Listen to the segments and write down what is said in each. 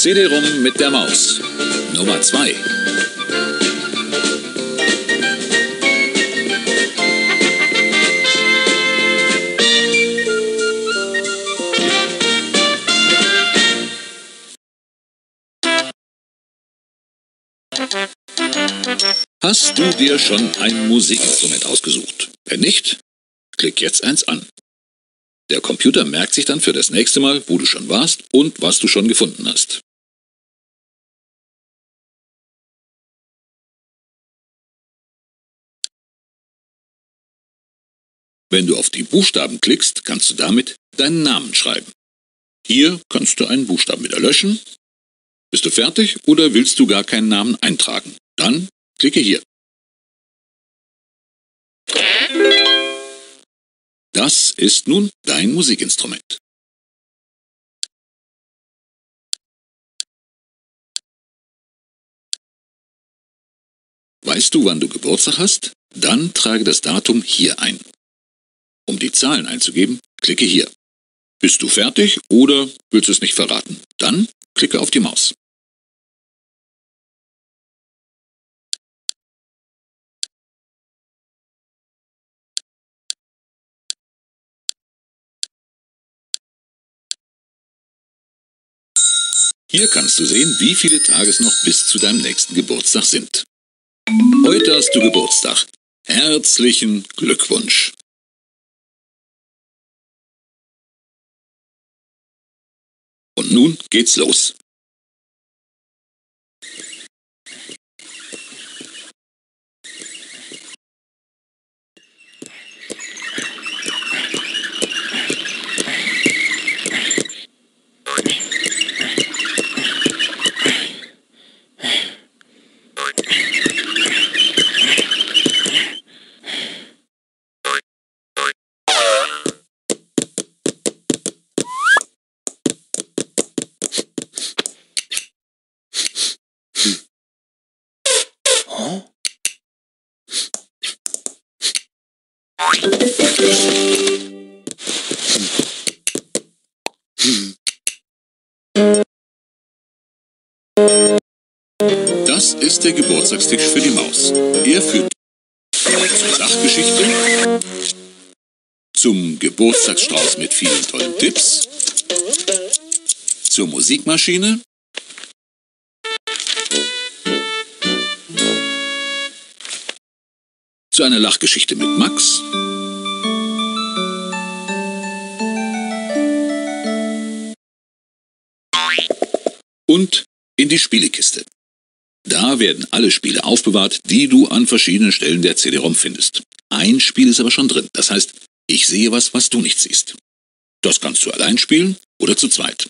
CD-ROM mit der Maus. Nummer 2. Hast du dir schon ein Musikinstrument ausgesucht? Wenn nicht, klick jetzt eins an. Der Computer merkt sich dann für das nächste Mal, wo du schon warst und was du schon gefunden hast. Wenn du auf die Buchstaben klickst, kannst du damit deinen Namen schreiben. Hier kannst du einen Buchstaben wieder löschen. Bist du fertig oder willst du gar keinen Namen eintragen? Dann klicke hier. Das ist nun dein Musikinstrument. Weißt du, wann du Geburtstag hast? Dann trage das Datum hier ein. Um die Zahlen einzugeben, klicke hier. Bist du fertig oder willst du es nicht verraten? Dann klicke auf die Maus. Hier kannst du sehen, wie viele Tage es noch bis zu deinem nächsten Geburtstag sind. Heute hast du Geburtstag. Herzlichen Glückwunsch! Und nun geht's los. Das ist der Geburtstagstisch für die Maus. Er führt zur Sachgeschichte, zum Geburtstagsstrauß mit vielen tollen Tipps, zur Musikmaschine, zu einer Lachgeschichte mit Max, und in die Spielekiste. Da werden alle Spiele aufbewahrt, die du an verschiedenen Stellen der CD-ROM findest. Ein Spiel ist aber schon drin, das heißt, ich sehe was, was du nicht siehst. Das kannst du allein spielen oder zu zweit.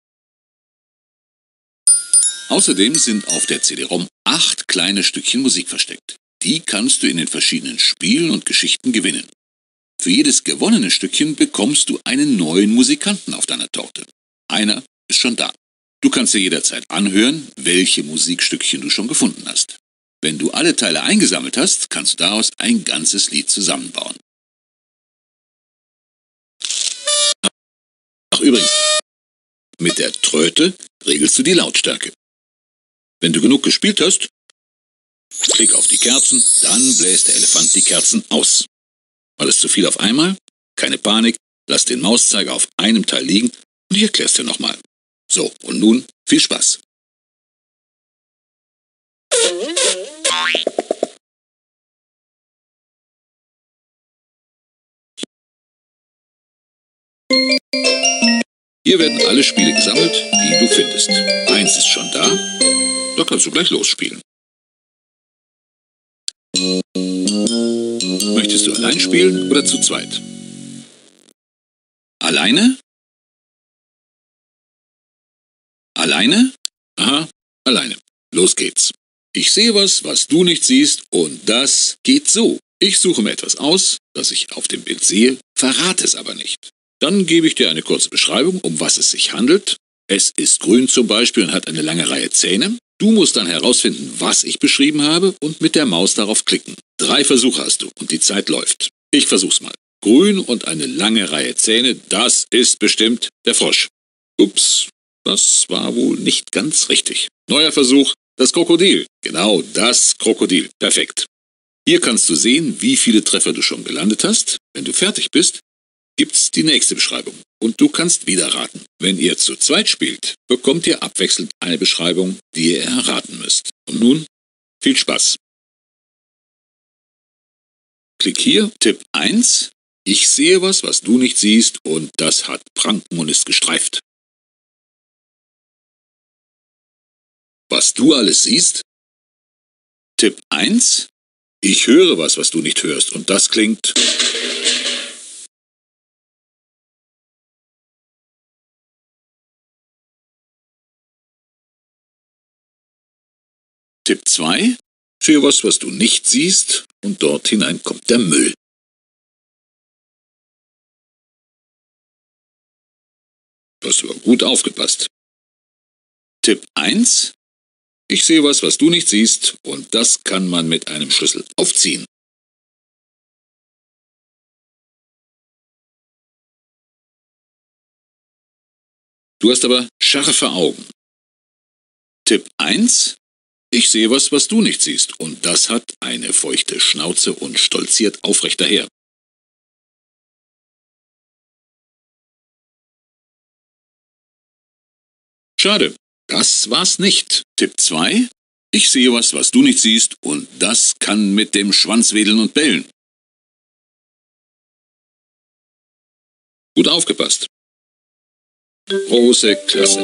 Außerdem sind auf der CD-ROM 8 kleine Stückchen Musik versteckt. Die kannst du in den verschiedenen Spielen und Geschichten gewinnen. Für jedes gewonnene Stückchen bekommst du einen neuen Musikanten auf deiner Torte. Einer ist schon da. Du kannst dir jederzeit anhören, welche Musikstückchen du schon gefunden hast. Wenn du alle Teile eingesammelt hast, kannst du daraus ein ganzes Lied zusammenbauen. Ach übrigens, mit der Tröte regelst du die Lautstärke. Wenn du genug gespielt hast, klick auf die Kerzen, dann bläst der Elefant die Kerzen aus. War das zu viel auf einmal? Keine Panik, lass den Mauszeiger auf einem Teil liegen und ich erklär's dir nochmal. So, und nun viel Spaß. Hier werden alle Spiele gesammelt, die du findest. Eins ist schon da, da kannst du gleich losspielen. Möchtest du allein spielen oder zu zweit? Alleine? Alleine? Aha, alleine. Los geht's. Ich sehe was, was du nicht siehst, und das geht so. Ich suche mir etwas aus, das ich auf dem Bild sehe, verrate es aber nicht. Dann gebe ich dir eine kurze Beschreibung, um was es sich handelt. Es ist grün zum Beispiel und hat eine lange Reihe Zähne. Du musst dann herausfinden, was ich beschrieben habe und mit der Maus darauf klicken. 3 Versuche hast du und die Zeit läuft. Ich versuch's mal. Grün und eine lange Reihe Zähne, das ist bestimmt der Frosch. Ups. Das war wohl nicht ganz richtig. Neuer Versuch. Das Krokodil. Genau, das Krokodil. Perfekt. Hier kannst du sehen, wie viele Treffer du schon gelandet hast. Wenn du fertig bist, gibt's die nächste Beschreibung. Und du kannst wieder raten. Wenn ihr zu zweit spielt, bekommt ihr abwechselnd eine Beschreibung, die ihr erraten müsst. Und nun, viel Spaß. Klick hier, Tipp 1. Ich sehe was, was du nicht siehst, und das hat Pranken und ist gestreift. Was du alles siehst? Tipp 1. Ich höre was, was du nicht hörst, und das klingt. Tipp 2. Sehe was, was du nicht siehst, und dort hinein kommt der Müll. Du hast aber gut aufgepasst. Tipp 1. Ich sehe was, was du nicht siehst, und das kann man mit einem Schlüssel aufziehen. Du hast aber scharfe Augen. Tipp 1. Ich sehe was, was du nicht siehst, und das hat eine feuchte Schnauze und stolziert aufrecht daher. Schade, das war's nicht. Tipp 2. Ich sehe was, was du nicht siehst, und das kann mit dem Schwanz wedeln und bellen. Gut aufgepasst. Große Klasse.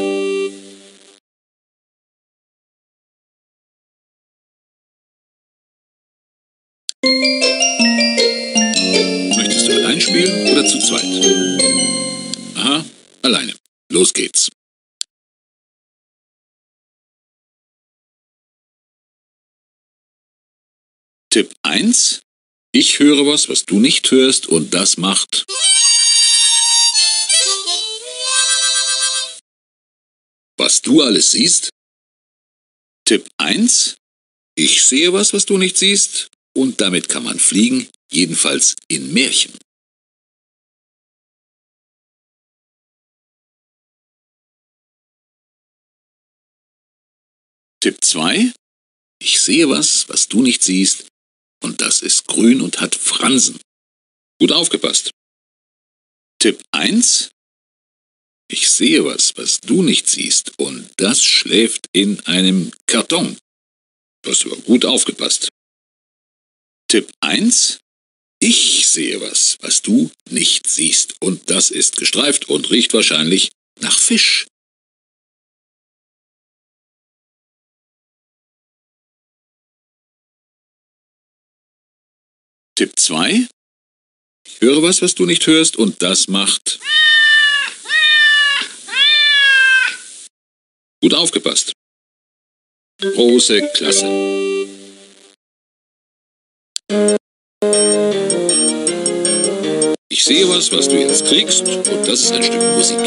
Möchtest du allein spielen oder zu zweit? Aha, alleine. Los geht's. Tipp 1. Ich höre was, was du nicht hörst, und das macht. Was du alles siehst? Tipp 1. Ich sehe was, was du nicht siehst, und damit kann man fliegen, jedenfalls in Märchen. Tipp 2. Ich sehe was, was du nicht siehst, und das ist grün und hat Fransen. Gut aufgepasst. Tipp 1. Ich sehe was, was du nicht siehst, und das schläft in einem Karton. Du hast aber gut aufgepasst. Tipp 1. Ich sehe was, was du nicht siehst, und das ist gestreift und riecht wahrscheinlich nach Fisch. Tipp 2. Ich höre was, was du nicht hörst, und das macht. Gut aufgepasst. Große Klasse. Ich sehe was, was du jetzt kriegst, und das ist ein Stück Musik.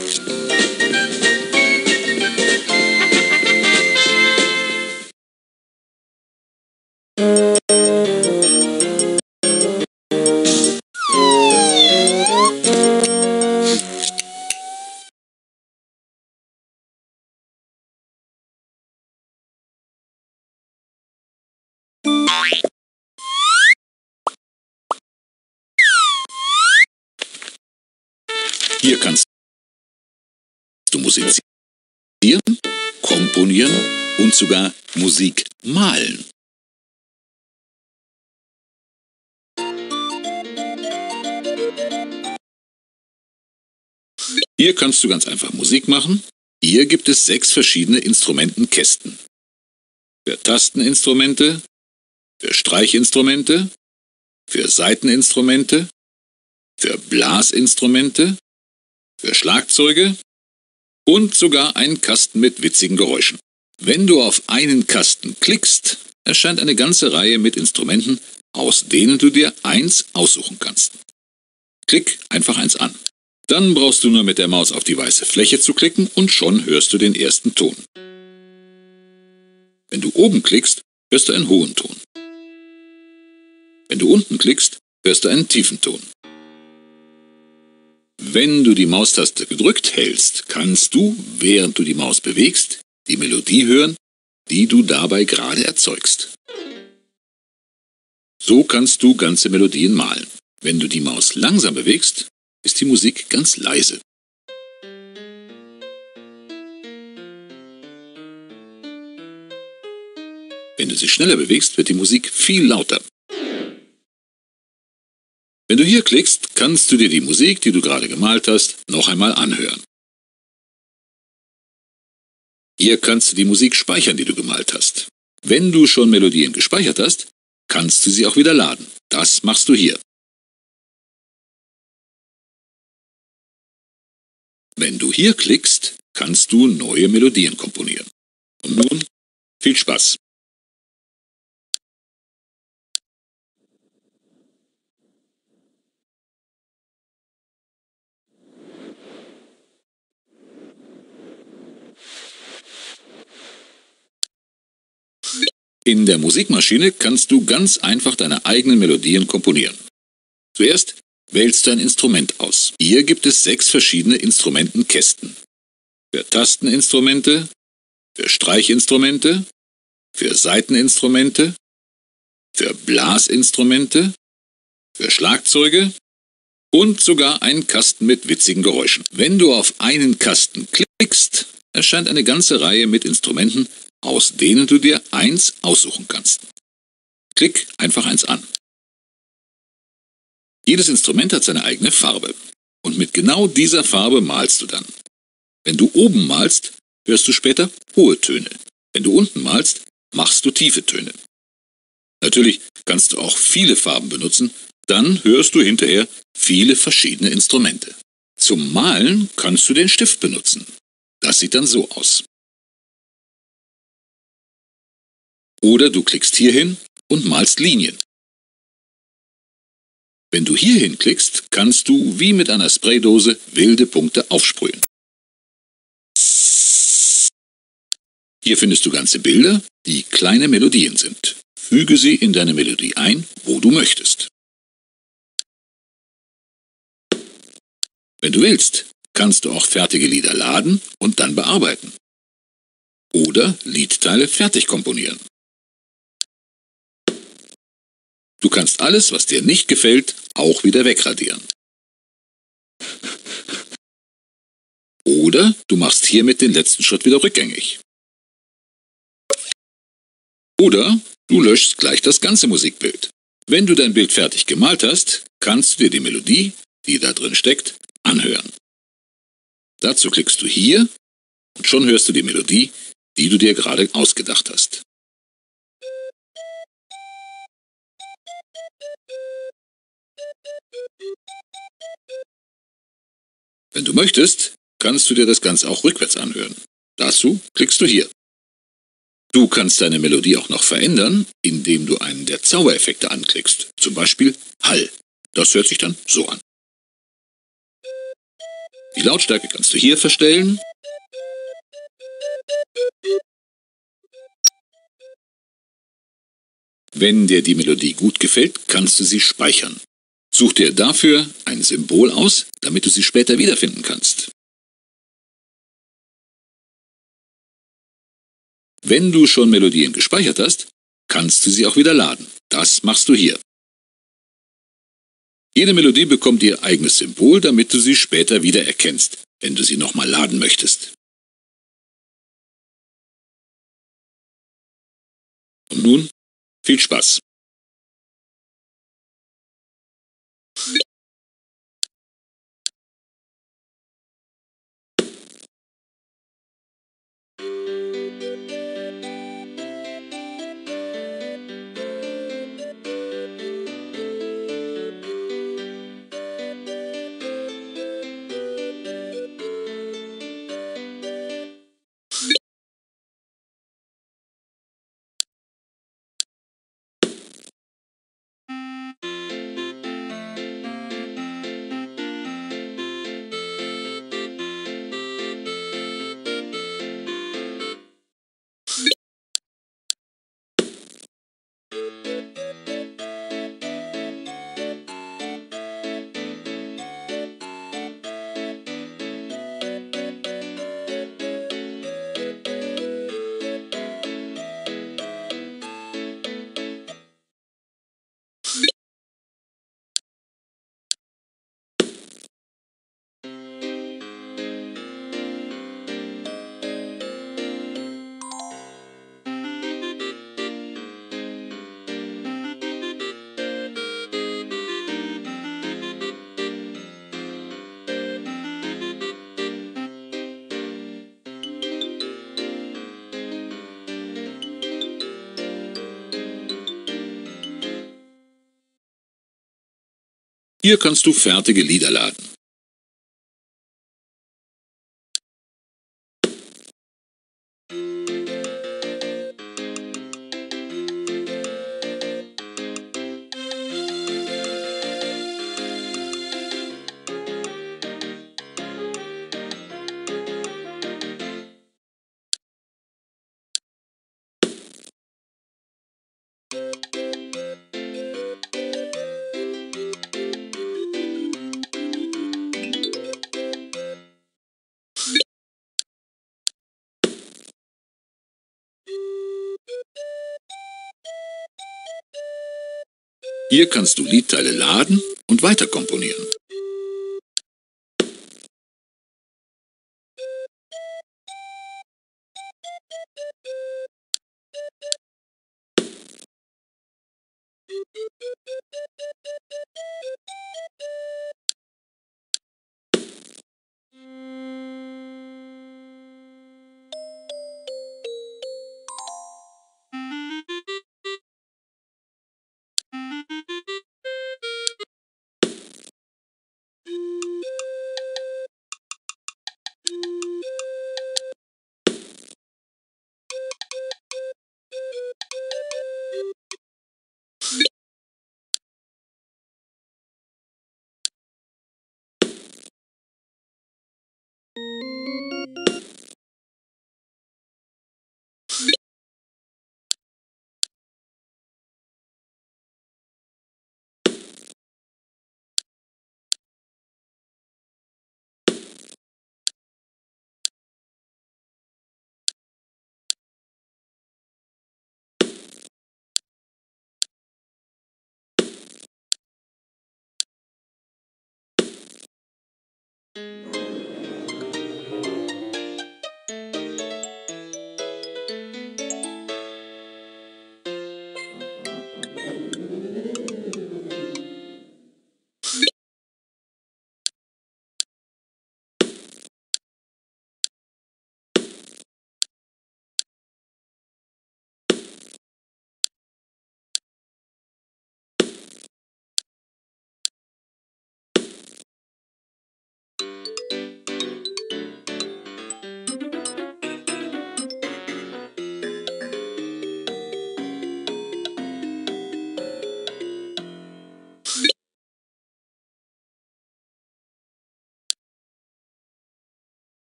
Hier kannst du musizieren, komponieren und sogar Musik malen. Hier kannst du ganz einfach Musik machen. Hier gibt es 6 verschiedene Instrumentenkästen. Für Tasteninstrumente, für Streichinstrumente, für Saiteninstrumente, für Blasinstrumente, für Schlagzeuge und sogar einen Kasten mit witzigen Geräuschen. Wenn du auf einen Kasten klickst, erscheint eine ganze Reihe mit Instrumenten, aus denen du dir eins aussuchen kannst. Klick einfach eins an. Dann brauchst du nur mit der Maus auf die weiße Fläche zu klicken und schon hörst du den ersten Ton. Wenn du oben klickst, hörst du einen hohen Ton. Wenn du unten klickst, hörst du einen tiefen Ton. Wenn du die Maustaste gedrückt hältst, kannst du, während du die Maus bewegst, die Melodie hören, die du dabei gerade erzeugst. So kannst du ganze Melodien malen. Wenn du die Maus langsam bewegst, ist die Musik ganz leise. Wenn du sie schneller bewegst, wird die Musik viel lauter. Wenn du hier klickst, kannst du dir die Musik, die du gerade gemalt hast, noch einmal anhören. Hier kannst du die Musik speichern, die du gemalt hast. Wenn du schon Melodien gespeichert hast, kannst du sie auch wieder laden. Das machst du hier. Wenn du hier klickst, kannst du neue Melodien komponieren. Und nun viel Spaß! In der Musikmaschine kannst du ganz einfach deine eigenen Melodien komponieren. Zuerst wählst du ein Instrument aus. Hier gibt es 6 verschiedene Instrumentenkästen. Für Tasteninstrumente, für Streichinstrumente, für Saiteninstrumente, für Blasinstrumente, für Schlagzeuge und sogar einen Kasten mit witzigen Geräuschen. Wenn du auf einen Kasten klickst, erscheint eine ganze Reihe mit Instrumenten, aus denen du dir eins aussuchen kannst. Klick einfach eins an. Jedes Instrument hat seine eigene Farbe. Und mit genau dieser Farbe malst du dann. Wenn du oben malst, hörst du später hohe Töne. Wenn du unten malst, machst du tiefe Töne. Natürlich kannst du auch viele Farben benutzen, dann hörst du hinterher viele verschiedene Instrumente. Zum Malen kannst du den Stift benutzen. Das sieht dann so aus. Oder du klickst hierhin und malst Linien. Wenn du hierhin klickst, kannst du wie mit einer Spraydose wilde Punkte aufsprühen. Hier findest du ganze Bilder, die kleine Melodien sind. Füge sie in deine Melodie ein, wo du möchtest. Wenn du willst, kannst du auch fertige Lieder laden und dann bearbeiten. Oder Liedteile fertig komponieren. Du kannst alles, was dir nicht gefällt, auch wieder wegradieren. Oder du machst hiermit den letzten Schritt wieder rückgängig. Oder du löschst gleich das ganze Musikbild. Wenn du dein Bild fertig gemalt hast, kannst du dir die Melodie, die da drin steckt, anhören. Dazu klickst du hier und schon hörst du die Melodie, die du dir gerade ausgedacht hast. Wenn du möchtest, kannst du dir das Ganze auch rückwärts anhören. Dazu klickst du hier. Du kannst deine Melodie auch noch verändern, indem du einen der Zaubereffekte anklickst. Zum Beispiel Hall. Das hört sich dann so an. Die Lautstärke kannst du hier verstellen. Wenn dir die Melodie gut gefällt, kannst du sie speichern. Such dir dafür ein Symbol aus, damit du sie später wiederfinden kannst. Wenn du schon Melodien gespeichert hast, kannst du sie auch wieder laden. Das machst du hier. Jede Melodie bekommt ihr eigenes Symbol, damit du sie später wieder erkennst, wenn du sie nochmal laden möchtest. Und nun viel Spaß! Hier kannst du fertige Lieder laden. Hier kannst du Liedteile laden und weiter komponieren.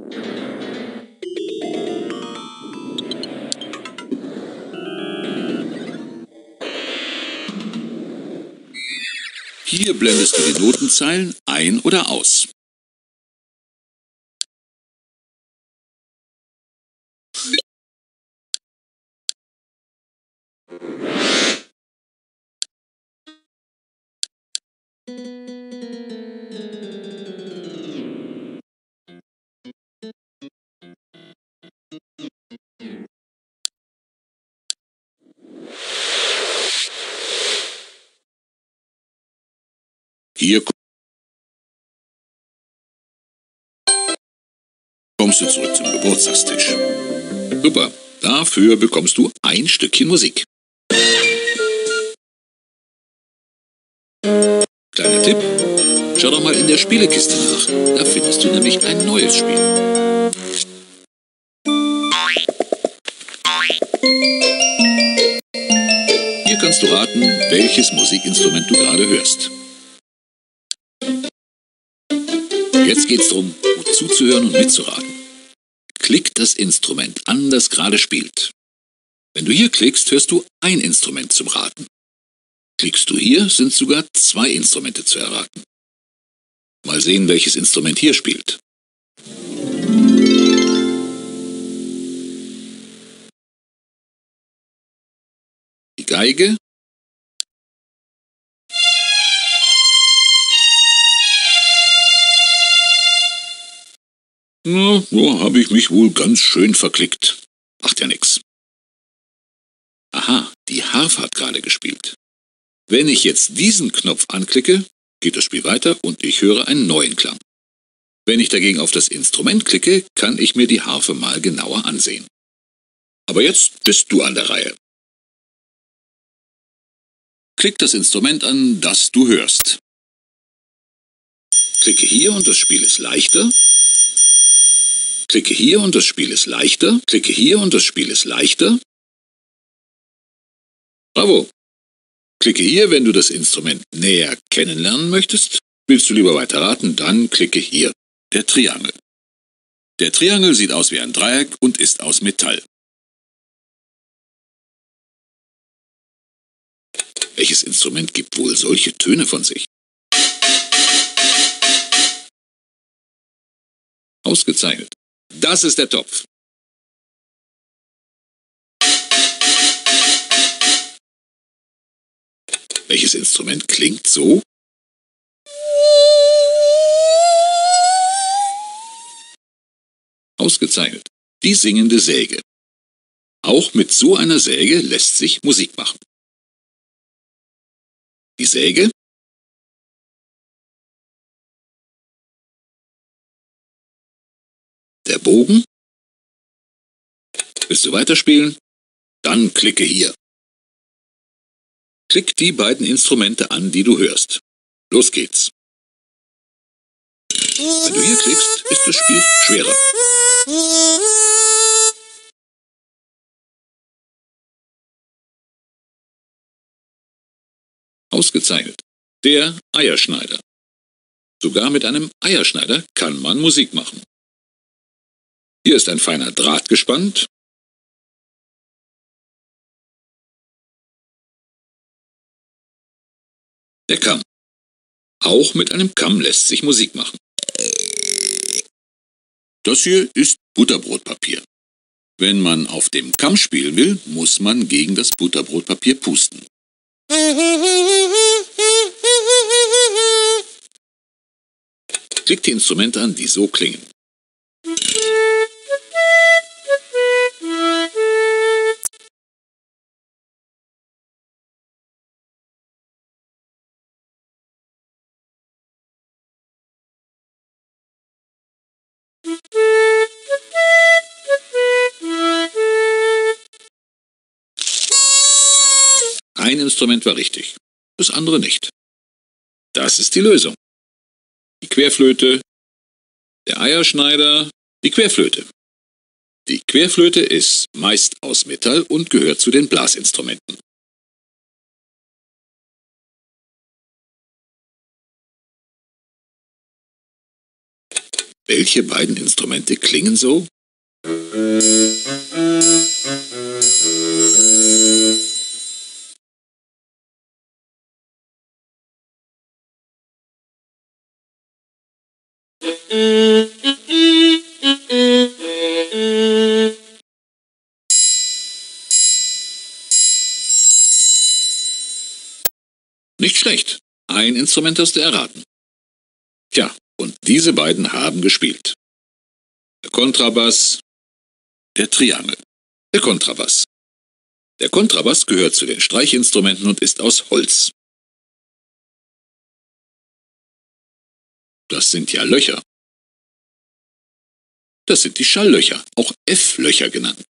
Hier blendest du die Notenzeilen ein oder aus. Hier kommst du zurück zum Geburtstagstisch. Super, dafür bekommst du ein Stückchen Musik. Kleiner Tipp, schau doch mal in der Spielekiste nach. Da findest du nämlich ein neues Spiel. Hier kannst du raten, welches Musikinstrument du gerade hörst. Jetzt geht's darum, gut zuzuhören und mitzuraten. Klick das Instrument an, das gerade spielt. Wenn du hier klickst, hörst du ein Instrument zum Raten. Klickst du hier, sind sogar 2 Instrumente zu erraten. Mal sehen, welches Instrument hier spielt. Die Geige, na, so habe ich mich wohl ganz schön verklickt. Macht ja nix. Aha, die Harfe hat gerade gespielt. Wenn ich jetzt diesen Knopf anklicke, geht das Spiel weiter und ich höre einen neuen Klang. Wenn ich dagegen auf das Instrument klicke, kann ich mir die Harfe mal genauer ansehen. Aber jetzt bist du an der Reihe. Klick das Instrument an, das du hörst. Klicke hier und das Spiel ist leichter. Klicke hier und das Spiel ist leichter. Klicke hier und das Spiel ist leichter. Bravo! Klicke hier, wenn du das Instrument näher kennenlernen möchtest. Willst du lieber weiter raten, dann klicke hier. Der Triangel. Der Triangel sieht aus wie ein Dreieck und ist aus Metall. Welches Instrument gibt wohl solche Töne von sich? Ausgezeichnet. Das ist der Topf. Welches Instrument klingt so? Ausgezeichnet. Die singende Säge. Auch mit so einer Säge lässt sich Musik machen. Die Säge, der Bogen. Willst du weiterspielen? Dann klicke hier. Klick die beiden Instrumente an, die du hörst. Los geht's. Wenn du hier klickst, ist das Spiel schwerer. Ausgezeichnet. Der Eierschneider. Sogar mit einem Eierschneider kann man Musik machen. Hier ist ein feiner Draht gespannt. Der Kamm. Auch mit einem Kamm lässt sich Musik machen. Das hier ist Butterbrotpapier. Wenn man auf dem Kamm spielen will, muss man gegen das Butterbrotpapier pusten. Klick die Instrumente an, die so klingen. Ein Instrument war richtig, das andere nicht. Das ist die Lösung. Die Querflöte, der Eierschneider, die Querflöte. Die Querflöte ist meist aus Metall und gehört zu den Blasinstrumenten. Welche beiden Instrumente klingen so? Nicht schlecht. Ein Instrument hast du erraten. Tja, und diese beiden haben gespielt. Der Kontrabass, der Triangel. Der Kontrabass. Der Kontrabass gehört zu den Streichinstrumenten und ist aus Holz. Das sind ja Löcher. Das sind die Schalllöcher, auch F-Löcher genannt.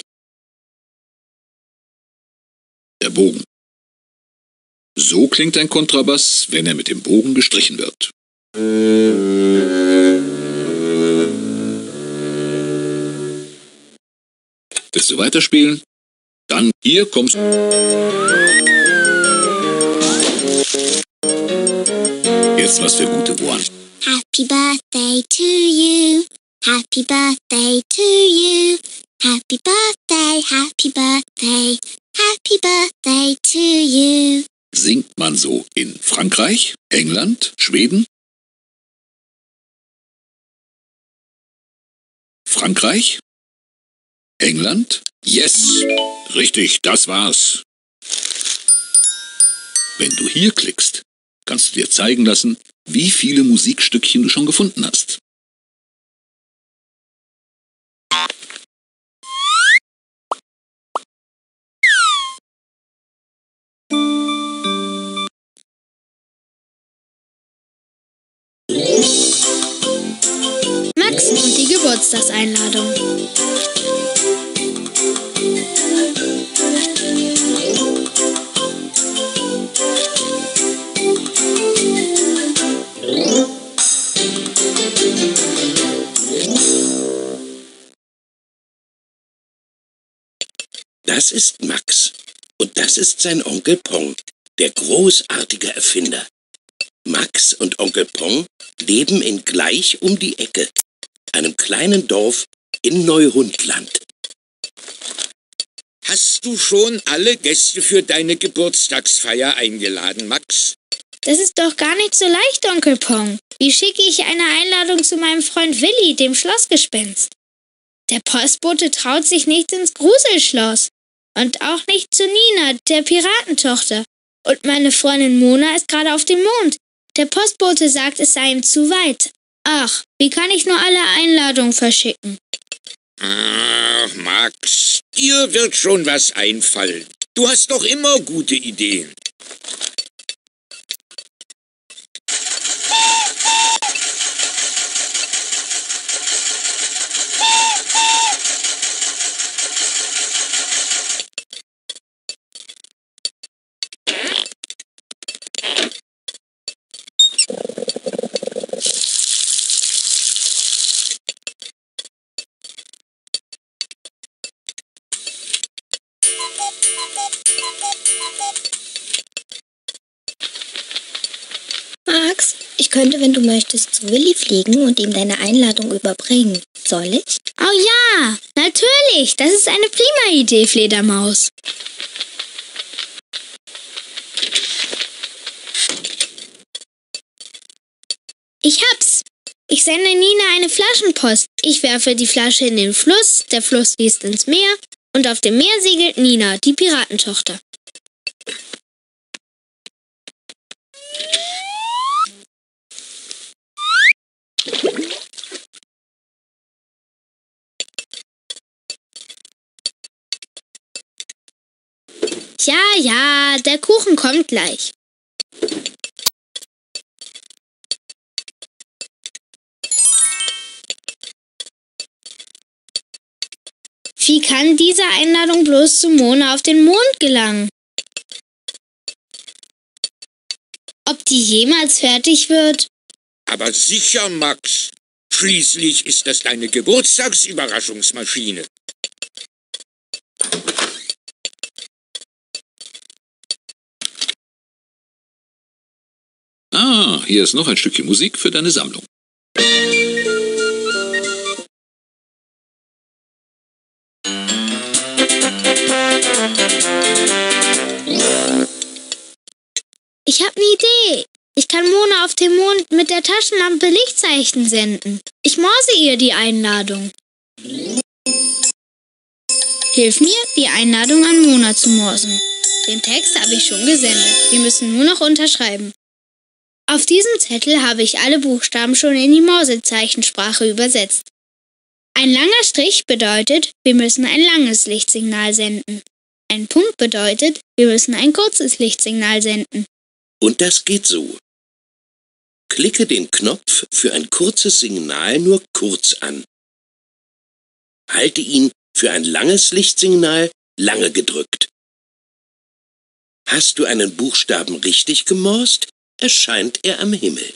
Der Bogen. So klingt ein Kontrabass, wenn er mit dem Bogen gestrichen wird. Willst du weiterspielen? Dann hier kommst du. Jetzt was für gute Ohren. Happy birthday to you. Happy birthday to you. Happy birthday, happy birthday. Happy birthday to you. Singt man so in Frankreich, England, Schweden? Frankreich? England? Yes! Richtig, das war's. Wenn du hier klickst, kannst du dir zeigen lassen, wie viele Musikstückchen du schon gefunden hast. Max und die Geburtstagseinladung. Das ist Max und das ist sein Onkel Pong, der großartige Erfinder. Max und Onkel Pong leben in gleich um die Ecke, einem kleinen Dorf in Neuhundland. Hast du schon alle Gäste für deine Geburtstagsfeier eingeladen, Max? Das ist doch gar nicht so leicht, Onkel Pong. Wie schicke ich eine Einladung zu meinem Freund Willi, dem Schlossgespenst? Der Postbote traut sich nicht ins Gruselschloss. Und auch nicht zu Nina, der Piratentochter. Und meine Freundin Mona ist gerade auf dem Mond. Der Postbote sagt, es sei ihm zu weit. Ach, wie kann ich nur alle Einladungen verschicken? Ach, Max, dir wird schon was einfallen. Du hast doch immer gute Ideen. Max, ich könnte, wenn du möchtest, zu Willi fliegen und ihm deine Einladung überbringen. Soll ich? Oh ja, natürlich. Das ist eine prima Idee, Fledermaus. Ich hab's. Ich sende Nina eine Flaschenpost. Ich werfe die Flasche in den Fluss, der Fluss fließt ins Meer und auf dem Meer segelt Nina, die Piratentochter. Ja, der Kuchen kommt gleich. Wie kann diese Einladung bloß zu Mona auf den Mond gelangen? Ob die jemals fertig wird? Aber sicher, Max. Schließlich ist das deine Geburtstagsüberraschungsmaschine. Ah, hier ist noch ein Stückchen Musik für deine Sammlung. Ich habe eine Idee. Ich kann Mona auf dem Mond mit der Taschenlampe Lichtzeichen senden. Ich morse ihr die Einladung. Hilf mir, die Einladung an Mona zu morsen. Den Text habe ich schon gesendet. Wir müssen nur noch unterschreiben. Auf diesem Zettel habe ich alle Buchstaben schon in die Morsezeichensprache übersetzt. Ein langer Strich bedeutet, wir müssen ein langes Lichtsignal senden. Ein Punkt bedeutet, wir müssen ein kurzes Lichtsignal senden. Und das geht so. Klicke den Knopf für ein kurzes Signal nur kurz an. Halte ihn für ein langes Lichtsignal lange gedrückt. Hast du einen Buchstaben richtig gemorst, erscheint er am Himmel.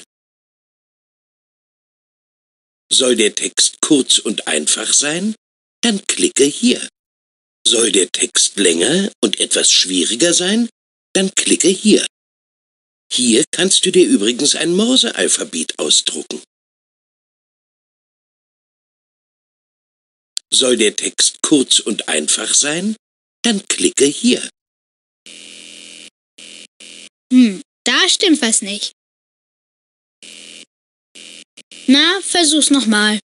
Soll der Text kurz und einfach sein, dann klicke hier. Soll der Text länger und etwas schwieriger sein, dann klicke hier. Hier kannst du dir übrigens ein Morsealphabet ausdrucken. Soll der Text kurz und einfach sein, dann klicke hier. Da stimmt was nicht. Na, versuch's nochmal.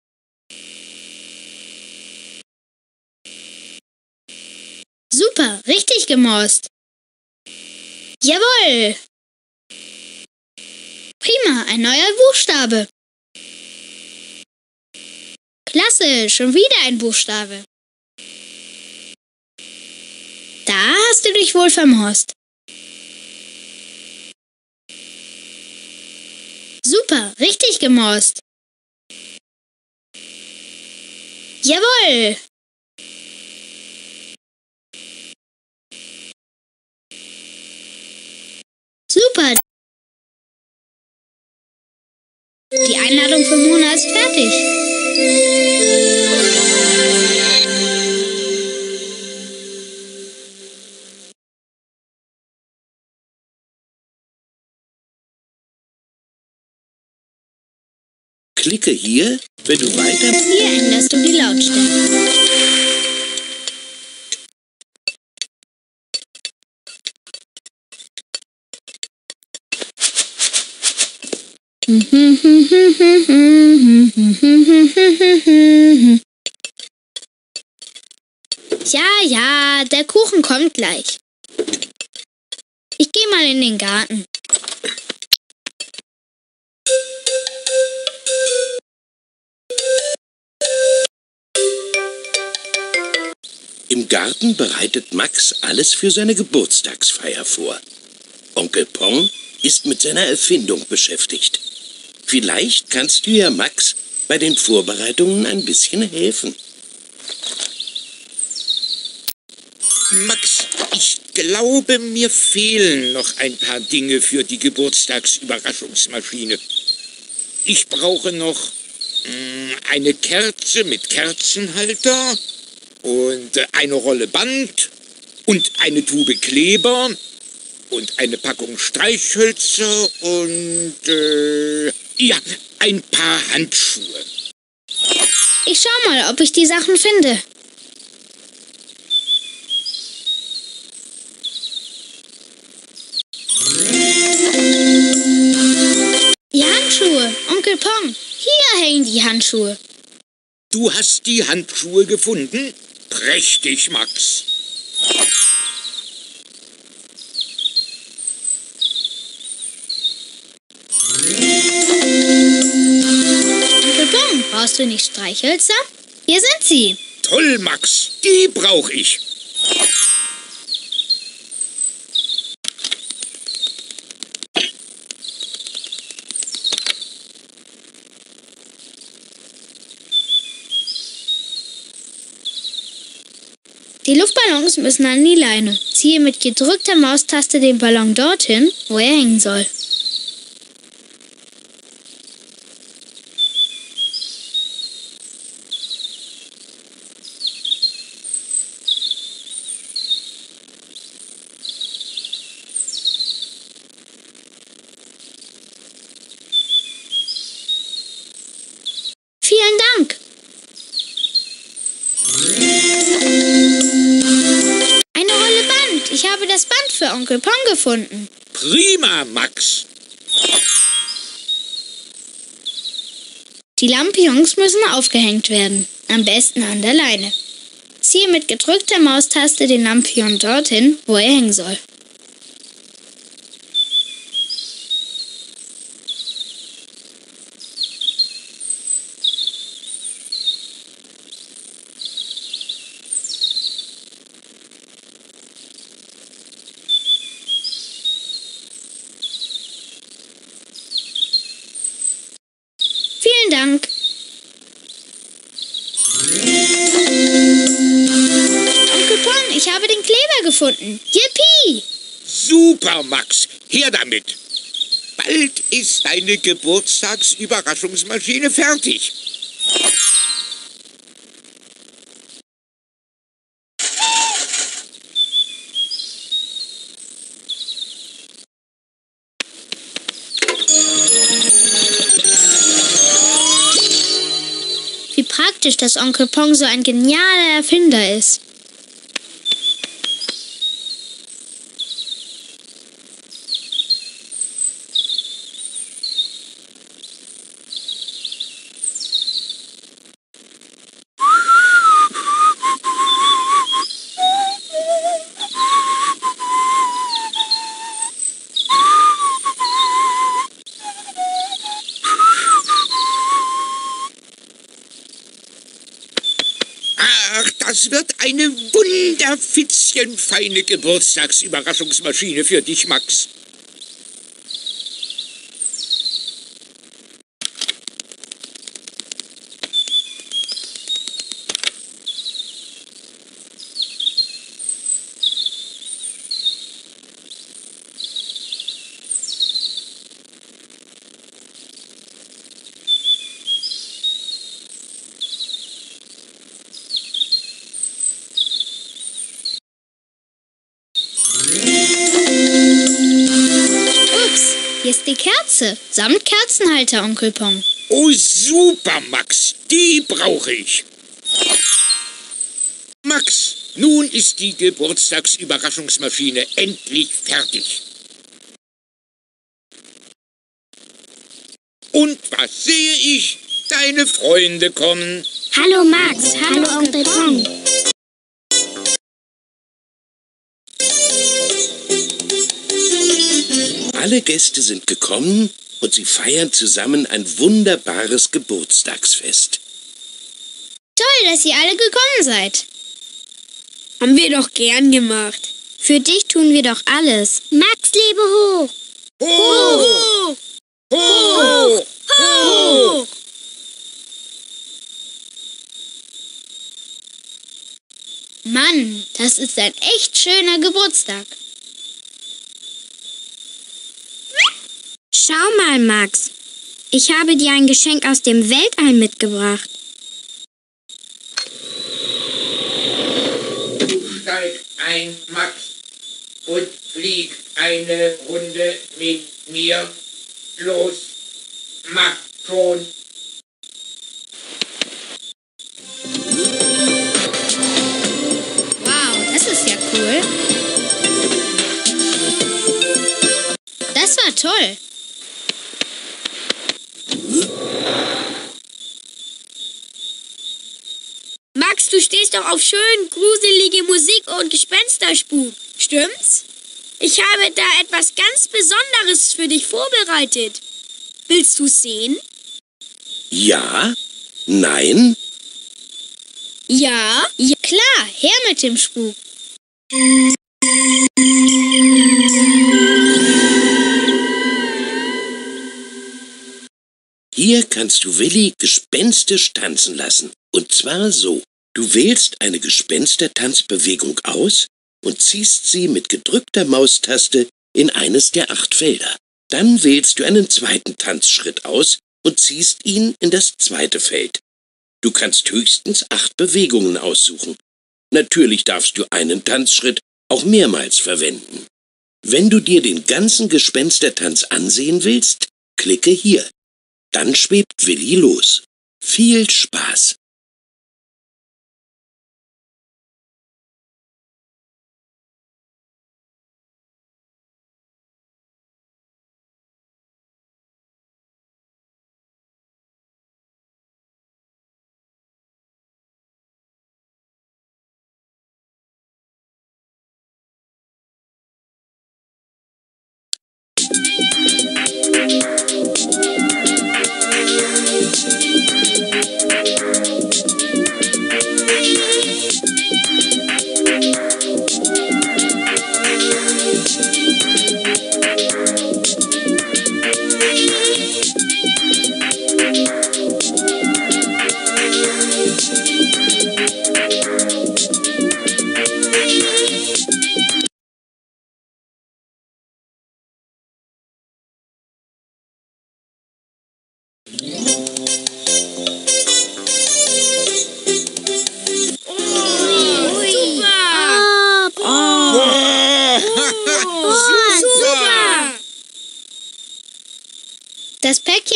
Super, richtig gemorst. Jawohl. Prima, ein neuer Buchstabe. Klasse, schon wieder ein Buchstabe. Da hast du dich wohl vermorst. Super, richtig gemorst. Jawohl. Super. Die Einladung für Mona ist fertig. Klicke hier, wenn du weiter... Hier änderst du die Lautstärke. Ja, der Kuchen kommt gleich. Ich gehe mal in den Garten. Im Garten bereitet Max alles für seine Geburtstagsfeier vor. Onkel Pong ist mit seiner Erfindung beschäftigt. Vielleicht kannst du ja Max bei den Vorbereitungen ein bisschen helfen. Max, ich glaube, mir fehlen noch ein paar Dinge für die Geburtstagsüberraschungsmaschine. Ich brauche noch eine Kerze mit Kerzenhalter und eine Rolle Band und eine Tube Kleber und eine Packung Streichhölzer und ja, ein paar Handschuhe. Ich schau mal, ob ich die Sachen finde. Die Handschuhe, Onkel Pong. Hier hängen die Handschuhe. Du hast die Handschuhe gefunden? Prächtig, Max. Onkel Pong, brauchst du nicht Streichhölzer? Hier sind sie. Toll, Max. Die brauche ich. Die Luftballons müssen an die Leine. Ziehe mit gedrückter Maustaste den Ballon dorthin, wo er hängen soll. Vielen Dank. Ich habe das Band für Onkel Pong gefunden. Prima, Max. Die Lampions müssen aufgehängt werden, am besten an der Leine. Ziehe mit gedrückter Maustaste den Lampion dorthin, wo er hängen soll. Vielen Dank. Onkel Pong, ich habe den Kleber gefunden. Yippie! Super, Max. Her damit. Bald ist deine Geburtstagsüberraschungsmaschine fertig. Wie praktisch, dass Onkel Pong so ein genialer Erfinder ist. Ach, das wird eine wunderfitzchenfeine Geburtstagsüberraschungsmaschine für dich, Max. Ups, hier ist die Kerze. Samt Kerzenhalter, Onkel Pong. Oh, super, Max. Die brauche ich. Max, nun ist die Geburtstagsüberraschungsmaschine endlich fertig. Und was sehe ich? Deine Freunde kommen. Hallo Max, hallo Onkel Pong. Alle Gäste sind gekommen und sie feiern zusammen ein wunderbares Geburtstagsfest. Toll, dass ihr alle gekommen seid. Haben wir doch gern gemacht. Für dich tun wir doch alles. Max, lebe hoch! Ho! Ho! Ho! Mann, das ist ein echt schöner Geburtstag. Schau mal, Max. Ich habe dir ein Geschenk aus dem Weltall mitgebracht. Steig ein, Max, und flieg eine Runde mit mir. Los, mach schon. Wow, das ist ja cool. Das war toll. Max, du stehst doch auf schön gruselige Musik und Gespensterspuk. Stimmt's? Ich habe da etwas ganz Besonderes für dich vorbereitet. Willst du's sehen? Ja? Nein? Ja? Ja, klar, her mit dem Spuk. Hier kannst du Willi gespenstisch tanzen lassen. Und zwar so. Du wählst eine Gespenstertanzbewegung aus und ziehst sie mit gedrückter Maustaste in eines der 8 Felder. Dann wählst du einen zweiten Tanzschritt aus und ziehst ihn in das zweite Feld. Du kannst höchstens 8 Bewegungen aussuchen. Natürlich darfst du einen Tanzschritt auch mehrmals verwenden. Wenn du dir den ganzen Gespenstertanz ansehen willst, klicke hier. Dann schwebt Willi los. Viel Spaß!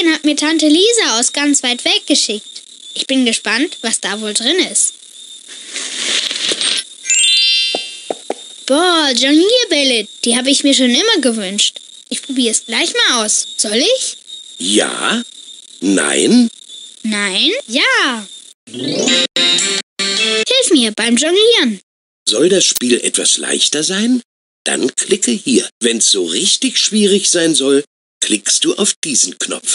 Päckchen hat mir Tante Lisa aus ganz weit weg geschickt. Ich bin gespannt, was da wohl drin ist. Boah, Jonglierbälle, die habe ich mir schon immer gewünscht. Ich probiere es gleich mal aus. Soll ich? Ja? Nein? Nein? Ja. Hilf mir beim Jonglieren. Soll das Spiel etwas leichter sein? Dann klicke hier. Wenn's so richtig schwierig sein soll, klickst du auf diesen Knopf.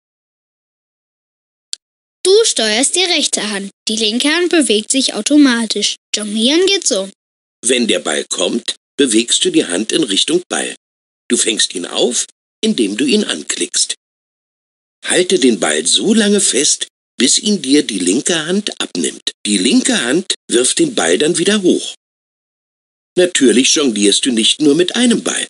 Du steuerst die rechte Hand. Die linke Hand bewegt sich automatisch. Jonglieren geht so. Wenn der Ball kommt, bewegst du die Hand in Richtung Ball. Du fängst ihn auf, indem du ihn anklickst. Halte den Ball so lange fest, bis ihn dir die linke Hand abnimmt. Die linke Hand wirft den Ball dann wieder hoch. Natürlich jonglierst du nicht nur mit einem Ball.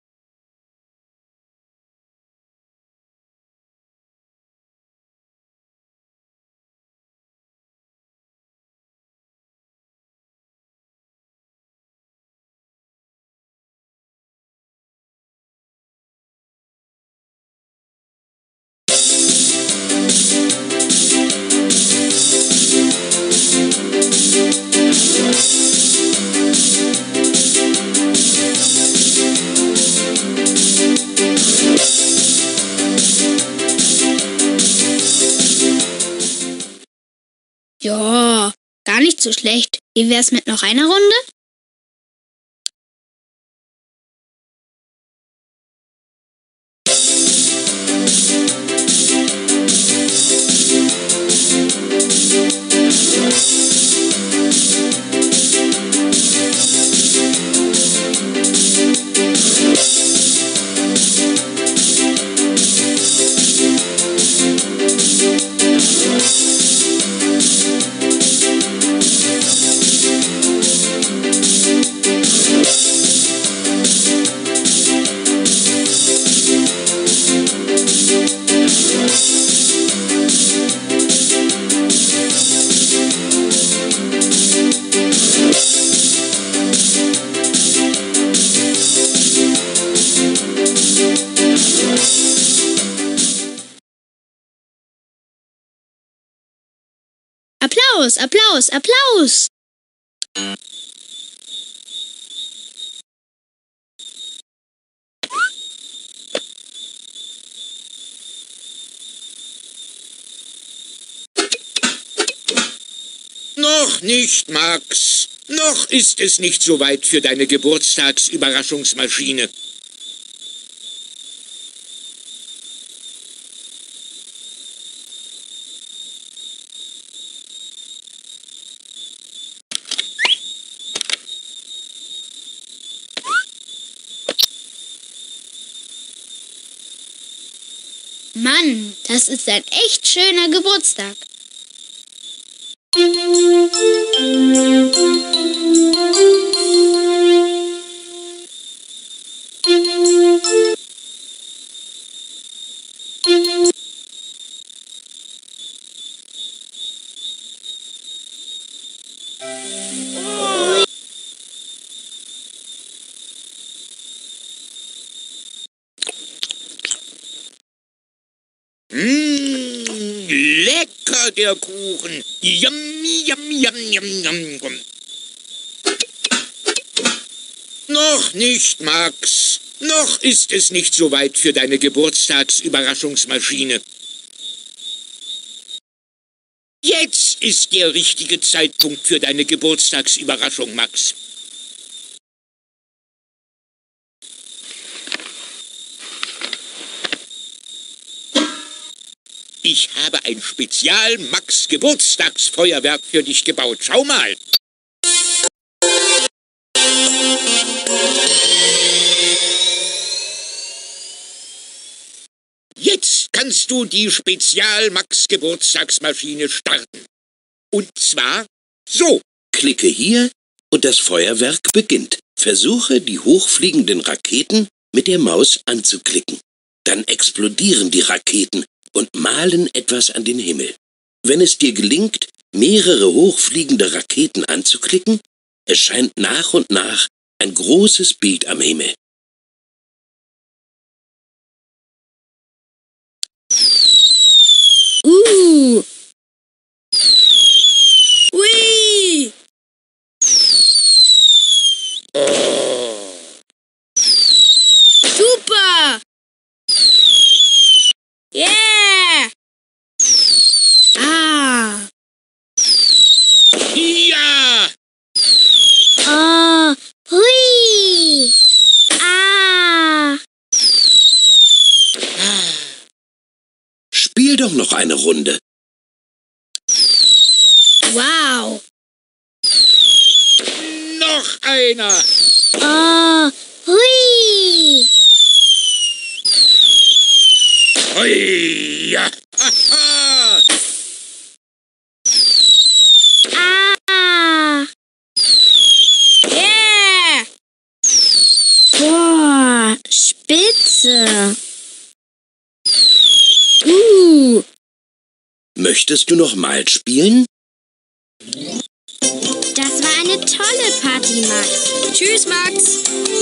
Ja, gar nicht so schlecht. Wie wär's mit noch einer Runde? Applaus, Applaus, Applaus! Noch nicht, Max. Noch ist es nicht so weit für deine Geburtstagsüberraschungsmaschine. Mann, das ist ein echt schöner Geburtstag. Lecker, der Kuchen. Yummy, yummy, yum, yum, yum, yum. Noch nicht, Max. Noch ist es nicht so weit für deine Geburtstagsüberraschungsmaschine. Jetzt ist der richtige Zeitpunkt für deine Geburtstagsüberraschung, Max. Ich habe ein Spezial-Max-Geburtstagsfeuerwerk für dich gebaut. Schau mal. Jetzt kannst du die Spezial-Max-Geburtstagsmaschine starten. Und zwar so. Klicke hier und das Feuerwerk beginnt. Versuche, die hochfliegenden Raketen mit der Maus anzuklicken. Dann explodieren die Raketen und malen etwas an den Himmel. Wenn es dir gelingt, mehrere hochfliegende Raketen anzuklicken, erscheint nach und nach ein großes Bild am Himmel. eine Runde. Wow. Noch einer. Oh, hui. Hui, ja. Haha. Ah. Yeah! Boah, spitze. Möchtest du noch mal spielen? Das war eine tolle Party, Max. Tschüss, Max.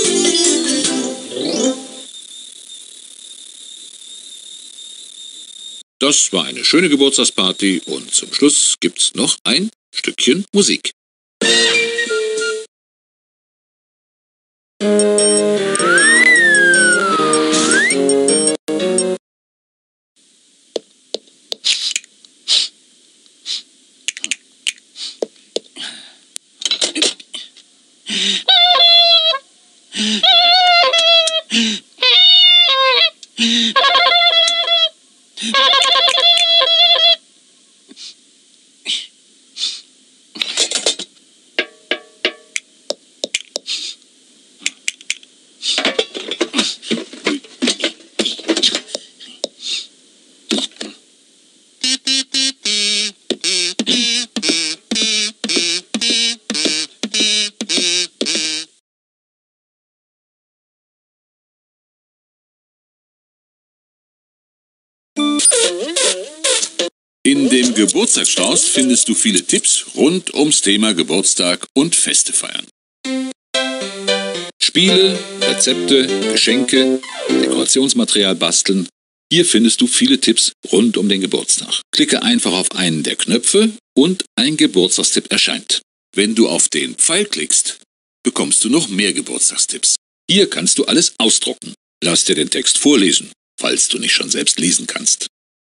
Das war eine schöne Geburtstagsparty und zum Schluss gibt's noch ein Stückchen Musik. In dem Geburtstagsstrauß findest du viele Tipps rund ums Thema Geburtstag und Feste feiern. Spiele, Rezepte, Geschenke, Dekorationsmaterial basteln. Hier findest du viele Tipps rund um den Geburtstag. Klicke einfach auf einen der Knöpfe und ein Geburtstagstipp erscheint. Wenn du auf den Pfeil klickst, bekommst du noch mehr Geburtstagstipps. Hier kannst du alles ausdrucken. Lass dir den Text vorlesen, falls du nicht schon selbst lesen kannst.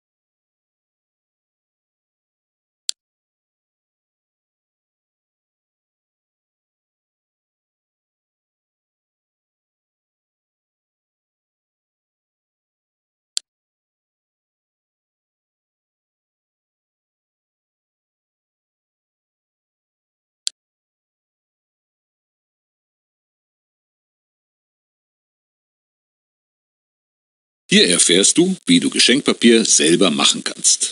Hier erfährst du, wie du Geschenkpapier selber machen kannst.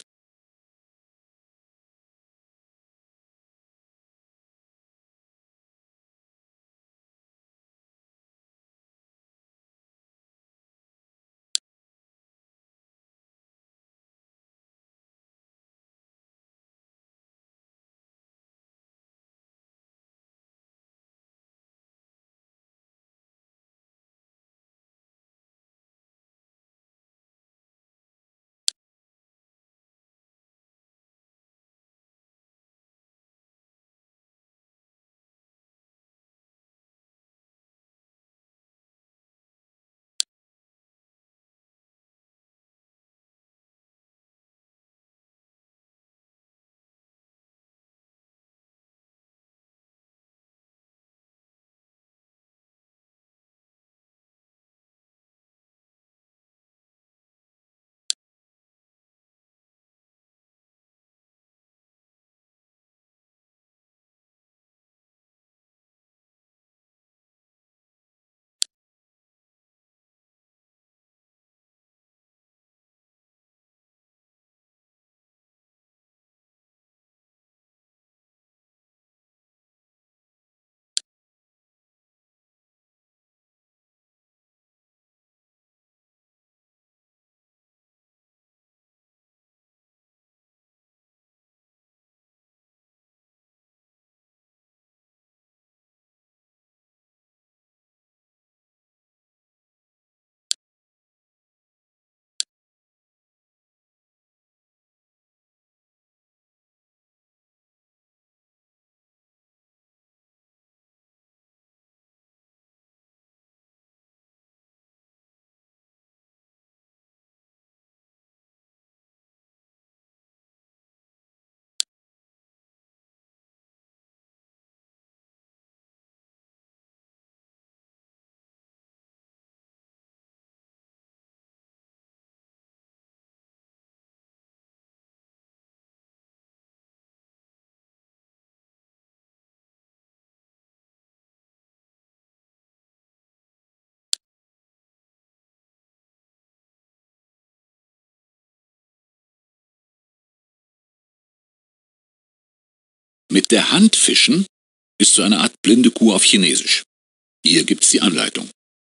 Mit der Hand fischen ist so eine Art blinde Kuh auf Chinesisch. Hier gibt's die Anleitung.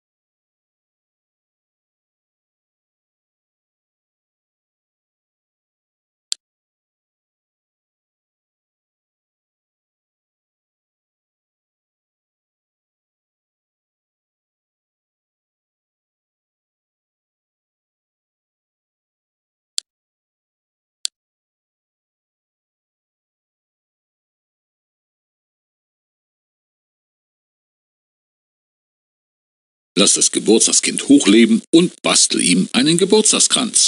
Lass das Geburtstagskind hochleben und bastel ihm einen Geburtstagskranz.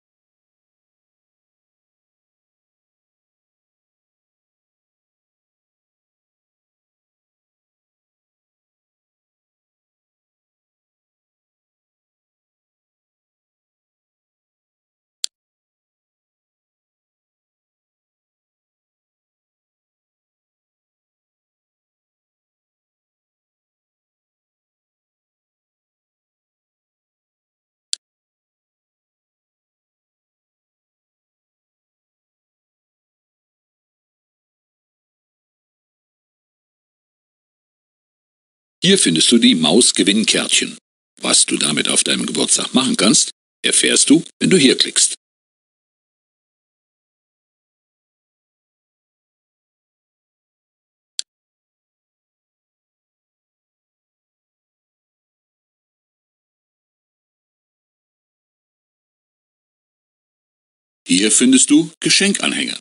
Hier findest du die Maus-Gewinnkärtchen. Was du damit auf deinem Geburtstag machen kannst, erfährst du, wenn du hier klickst. Hier findest du Geschenkanhänger.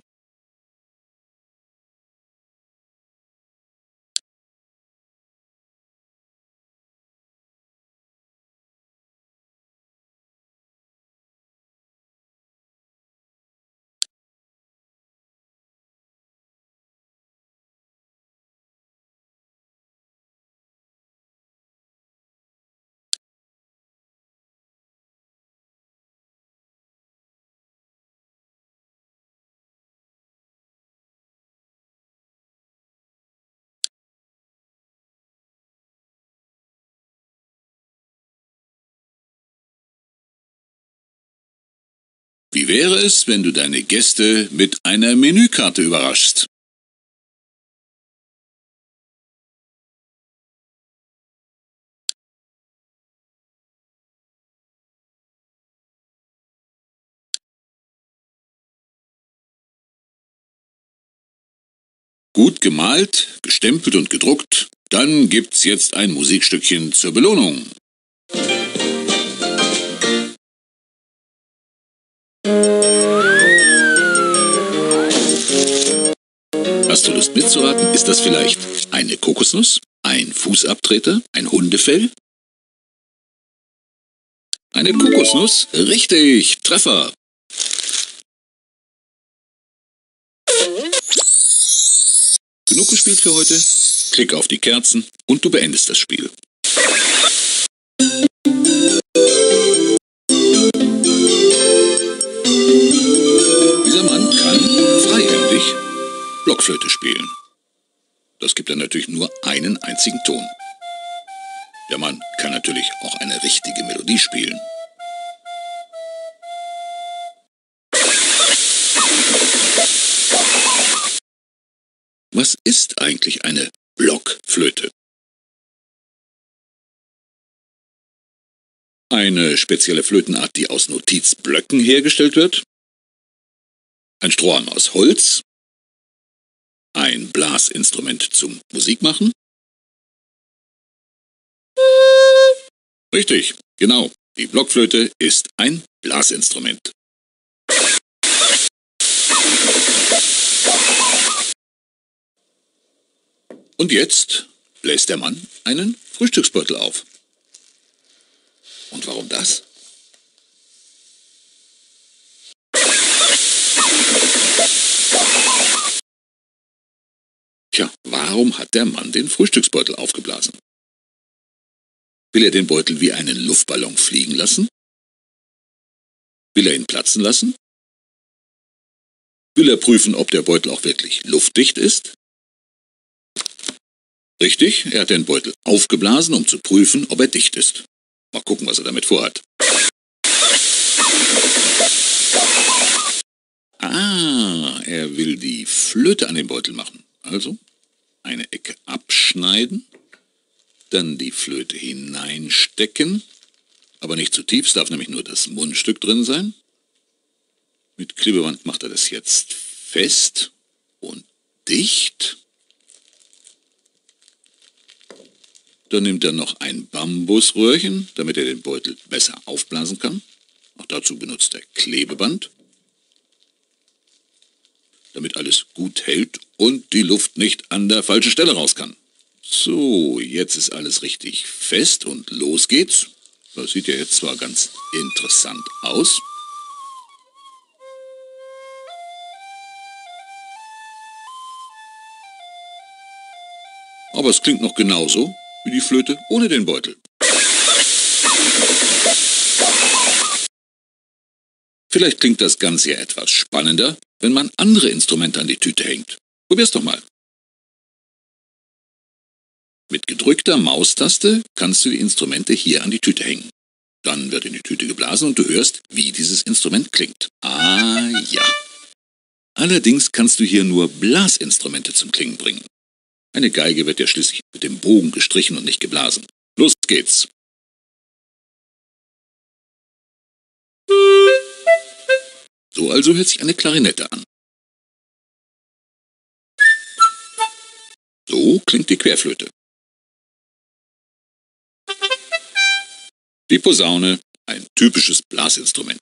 Wie wäre es, wenn du deine Gäste mit einer Menükarte überraschst? Gut gemalt, gestempelt und gedruckt, dann gibt's jetzt ein Musikstückchen zur Belohnung. Hast du Lust mitzuraten? Ist das vielleicht eine Kokosnuss, ein Fußabtreter, ein Hundefell? Eine Kokosnuss? Richtig, Treffer. Genug gespielt für heute? Klick auf die Kerzen und du beendest das Spiel. Dieser Mann kann freihändig Blockflöte spielen. Das gibt dann natürlich nur einen einzigen Ton. Der Mann kann natürlich auch eine richtige Melodie spielen. Was ist eigentlich eine Blockflöte? Eine spezielle Flötenart, die aus Notizblöcken hergestellt wird. Ein Strohhalm aus Holz. Ein Blasinstrument zum Musikmachen. Richtig, genau. Die Blockflöte ist ein Blasinstrument. Und jetzt bläst der Mann einen Frühstücksbeutel auf. Und warum das? Tja, warum hat der Mann den Frühstücksbeutel aufgeblasen? Will er den Beutel wie einen Luftballon fliegen lassen? Will er ihn platzen lassen? Will er prüfen, ob der Beutel auch wirklich luftdicht ist? Richtig, er hat den Beutel aufgeblasen, um zu prüfen, ob er dicht ist. Mal gucken, was er damit vorhat. Ah, er will die Flöte an den Beutel machen. Also eine Ecke abschneiden, dann die Flöte hineinstecken, aber nicht zu tief, es darf nämlich nur das Mundstück drin sein. Mit Klebeband macht er das jetzt fest und dicht. Dann nimmt er noch ein Bambusröhrchen, damit er den Beutel besser aufblasen kann. Auch dazu benutzt er Klebeband, damit alles gut hält und die Luft nicht an der falschen Stelle raus kann. So, jetzt ist alles richtig fest und los geht's. Das sieht ja jetzt zwar ganz interessant aus. Aber es klingt noch genauso wie die Flöte ohne den Beutel. Vielleicht klingt das Ganze ja etwas spannender, wenn man andere Instrumente an die Tüte hängt. Probier's doch mal. Mit gedrückter Maustaste kannst du die Instrumente hier an die Tüte hängen. Dann wird in die Tüte geblasen und du hörst, wie dieses Instrument klingt. Ah ja. Allerdings kannst du hier nur Blasinstrumente zum Klingen bringen. Eine Geige wird ja schließlich mit dem Bogen gestrichen und nicht geblasen. Los geht's! So also hört sich eine Klarinette an. So klingt die Querflöte. Die Posaune, ein typisches Blasinstrument.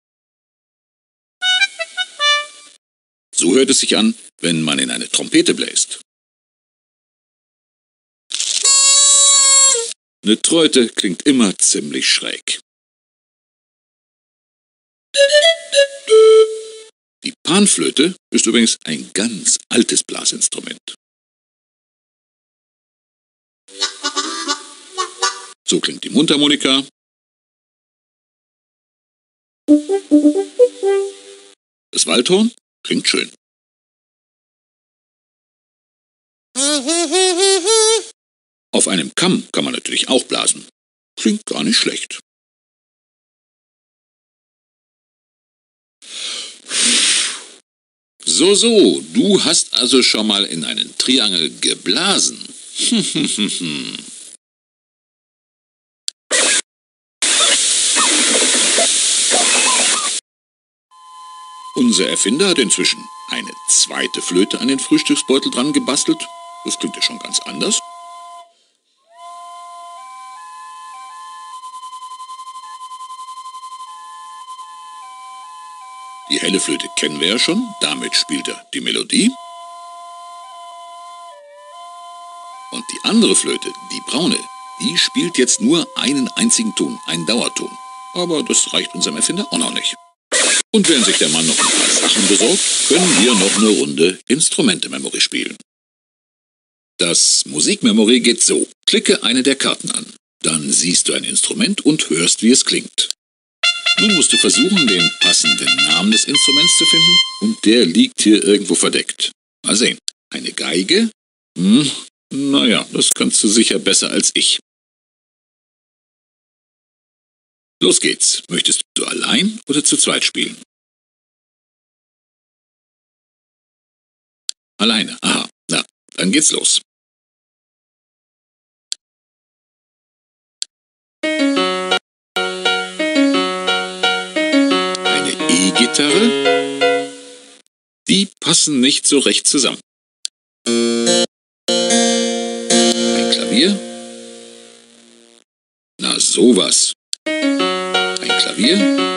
So hört es sich an, wenn man in eine Trompete bläst. Eine Troite klingt immer ziemlich schräg. Die Panflöte ist übrigens ein ganz altes Blasinstrument. So klingt die Mundharmonika. Das Waldhorn klingt schön. Auf einem Kamm kann man natürlich auch blasen. Klingt gar nicht schlecht. So, du hast also schon mal in einen Triangel geblasen. Unser Erfinder hat inzwischen eine zweite Flöte an den Frühstücksbeutel dran gebastelt. Das klingt ja schon ganz anders. Die helle Flöte kennen wir ja schon, damit spielt er die Melodie. Und die andere Flöte, die braune, die spielt jetzt nur einen einzigen Ton, einen Dauerton. Aber das reicht unserem Erfinder auch noch nicht. Und während sich der Mann noch ein paar Sachen besorgt, können wir noch eine Runde Instrumente-Memory spielen. Das Musik-Memory geht so. Klicke eine der Karten an. Dann siehst du ein Instrument und hörst, wie es klingt. Nun musst du versuchen, den passenden Namen des Instruments zu finden, und der liegt hier irgendwo verdeckt. Mal sehen. Eine Geige? Naja, das kannst du sicher besser als ich. Los geht's. Möchtest du allein oder zu zweit spielen? Alleine. Aha. Na, dann geht's los. E-Gitarre, die passen nicht so recht zusammen. Ein Klavier, na sowas. Ein Klavier,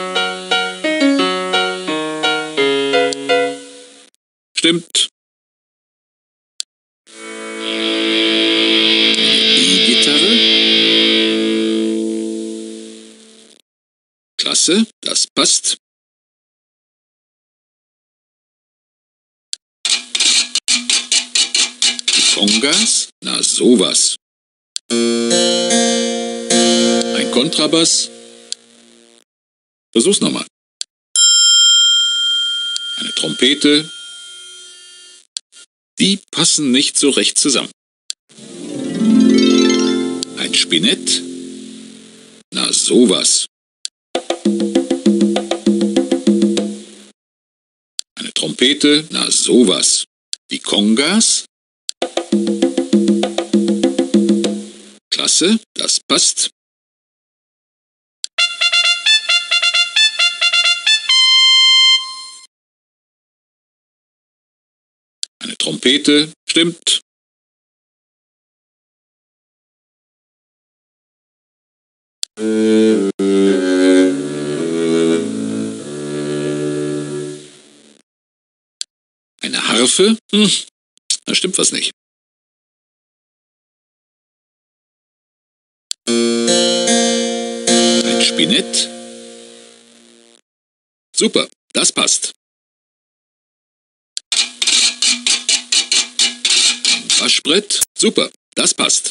stimmt. E-Gitarre, klasse, das passt. Kongas? Na sowas. Ein Kontrabass? Versuch's nochmal. Eine Trompete? Die passen nicht so recht zusammen. Ein Spinett? Na sowas. Eine Trompete? Na sowas. Die Kongas? Klasse, das passt. Eine Trompete, stimmt. Eine Harfe? Da stimmt was nicht. Ein Spinett? Super, das passt. Ein Waschbrett? Super, das passt.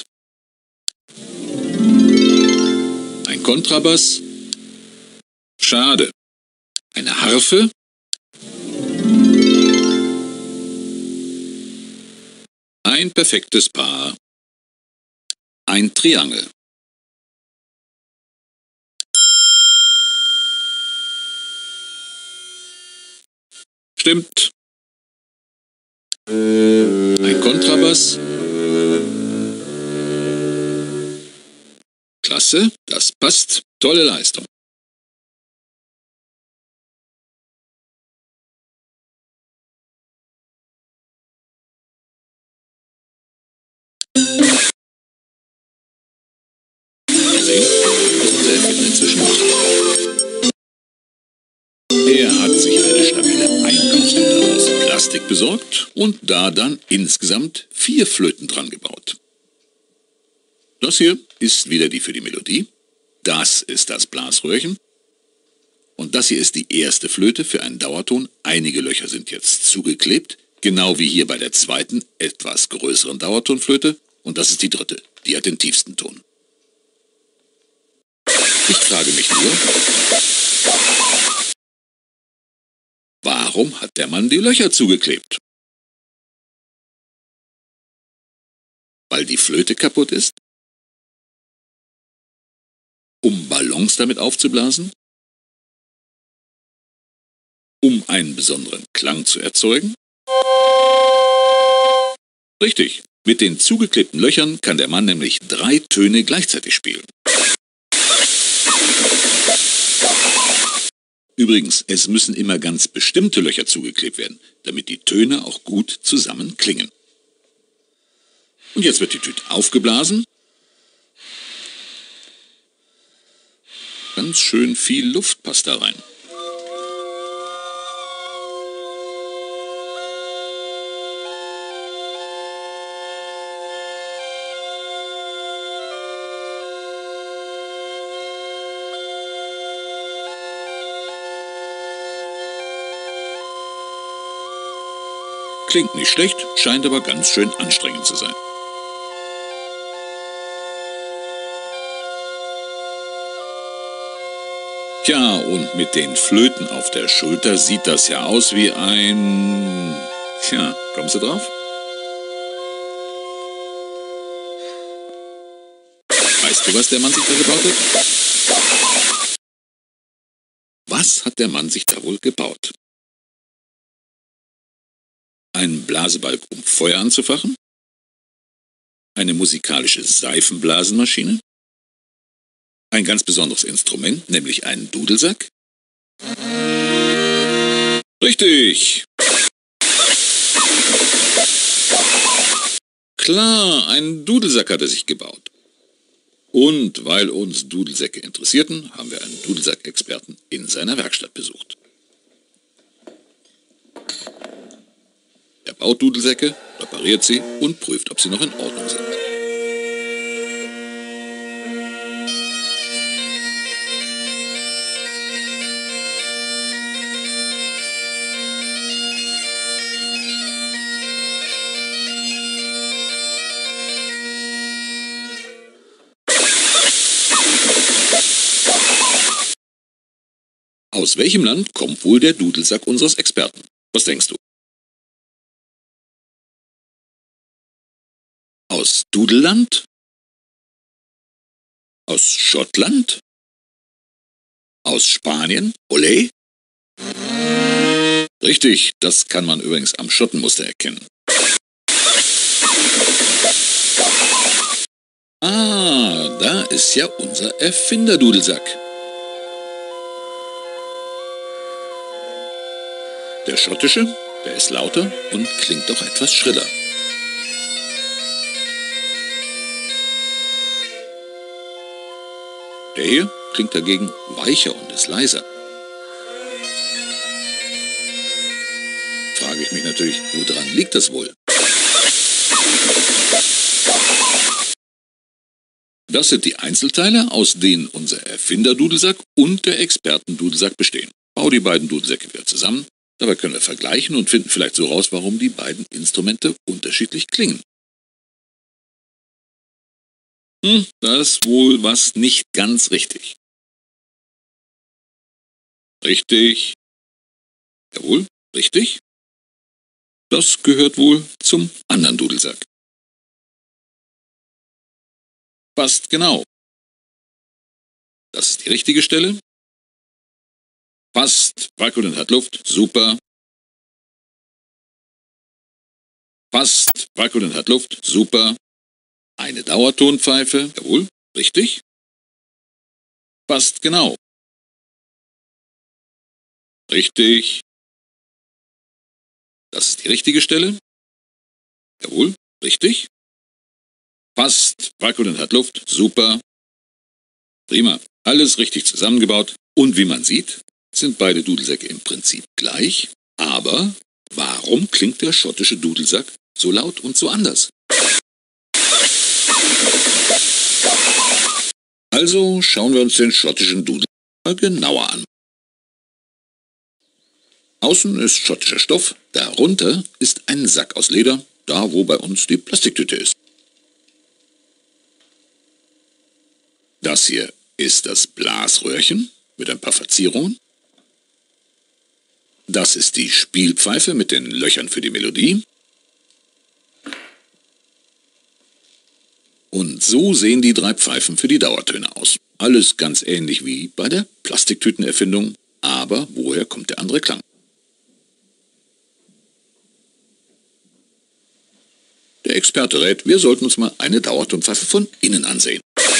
Ein Kontrabass? Schade. Eine Harfe? Ein perfektes Paar. Ein Triangel. Stimmt. Ein Kontrabass. Klasse, das passt. Tolle Leistung. Mal sehen, was unser Erfinder inzwischen macht. Er hat sich eine stabile Einkaufstüte aus Plastik besorgt und da dann insgesamt 4 Flöten dran gebaut. Das hier ist wieder die für die Melodie. Das ist das Blasröhrchen. Und das hier ist die erste Flöte für einen Dauerton. Einige Löcher sind jetzt zugeklebt, genau wie hier bei der zweiten, etwas größeren Dauertonflöte. Und das ist die dritte, die hat den tiefsten Ton. Ich frage mich nur, warum hat der Mann die Löcher zugeklebt? Weil die Flöte kaputt ist? Um Ballons damit aufzublasen? Um einen besonderen Klang zu erzeugen? Richtig, mit den zugeklebten Löchern kann der Mann nämlich 3 Töne gleichzeitig spielen. Übrigens, es müssen immer ganz bestimmte Löcher zugeklebt werden, damit die Töne auch gut zusammen klingen. Und jetzt wird die Tüte aufgeblasen. Ganz schön viel Luft passt da rein. Klingt nicht schlecht, scheint aber ganz schön anstrengend zu sein. Tja, und mit den Flöten auf der Schulter sieht das ja aus wie ein... Tja, kommst du drauf? Weißt du, was der Mann sich da gebaut hat? Was hat der Mann sich da wohl gebaut? Einen Blasebalg, um Feuer anzufachen? Eine musikalische Seifenblasenmaschine? Ein ganz besonderes Instrument, nämlich einen Dudelsack? Richtig! Klar, einen Dudelsack hat er sich gebaut. Und weil uns Dudelsäcke interessierten, haben wir einen Dudelsack-Experten in seiner Werkstatt besucht. Er baut Dudelsäcke, repariert sie und prüft, ob sie noch in Ordnung sind. Aus welchem Land kommt wohl der Dudelsack unseres Experten? Was denkst du? Aus Dudelland? Aus Schottland? Aus Spanien? Olé? Richtig, das kann man übrigens am Schottenmuster erkennen. Ah, da ist ja unser Erfinderdudelsack. Der schottische, der ist lauter und klingt doch etwas schriller. Der hier klingt dagegen weicher und ist leiser. Frage ich mich natürlich, woran liegt das wohl? Das sind die Einzelteile, aus denen unser Erfinderdudelsack und der Expertendudelsack bestehen. Bau die beiden Dudelsäcke wieder zusammen. Dabei können wir vergleichen und finden vielleicht so raus, warum die beiden Instrumente unterschiedlich klingen. Da ist wohl was nicht ganz richtig. Richtig. Jawohl, richtig. Das gehört wohl zum anderen Dudelsack. Fast genau. Das ist die richtige Stelle. Fast. Vakuum hat Luft. Super. Fast. Vakuum hat Luft. Super. Eine Dauertonpfeife. Jawohl. Richtig. Fast genau. Richtig. Das ist die richtige Stelle. Jawohl. Richtig. Fast. Vakuum hat Luft. Super. Prima. Alles richtig zusammengebaut. Und wie man sieht, sind beide Dudelsäcke im Prinzip gleich. Aber warum klingt der schottische Dudelsack so laut und so anders? Also schauen wir uns den schottischen Dudelsack genauer an. Außen ist schottischer Stoff, darunter ist ein Sack aus Leder, da wo bei uns die Plastiktüte ist. Das hier ist das Blasröhrchen mit ein paar Verzierungen. Das ist die Spielpfeife mit den Löchern für die Melodie. Und so sehen die drei Pfeifen für die Dauertöne aus. Alles ganz ähnlich wie bei der Plastiktütenerfindung, aber woher kommt der andere Klang? Der Experte rät, wir sollten uns mal eine Dauertonpfeife von innen ansehen.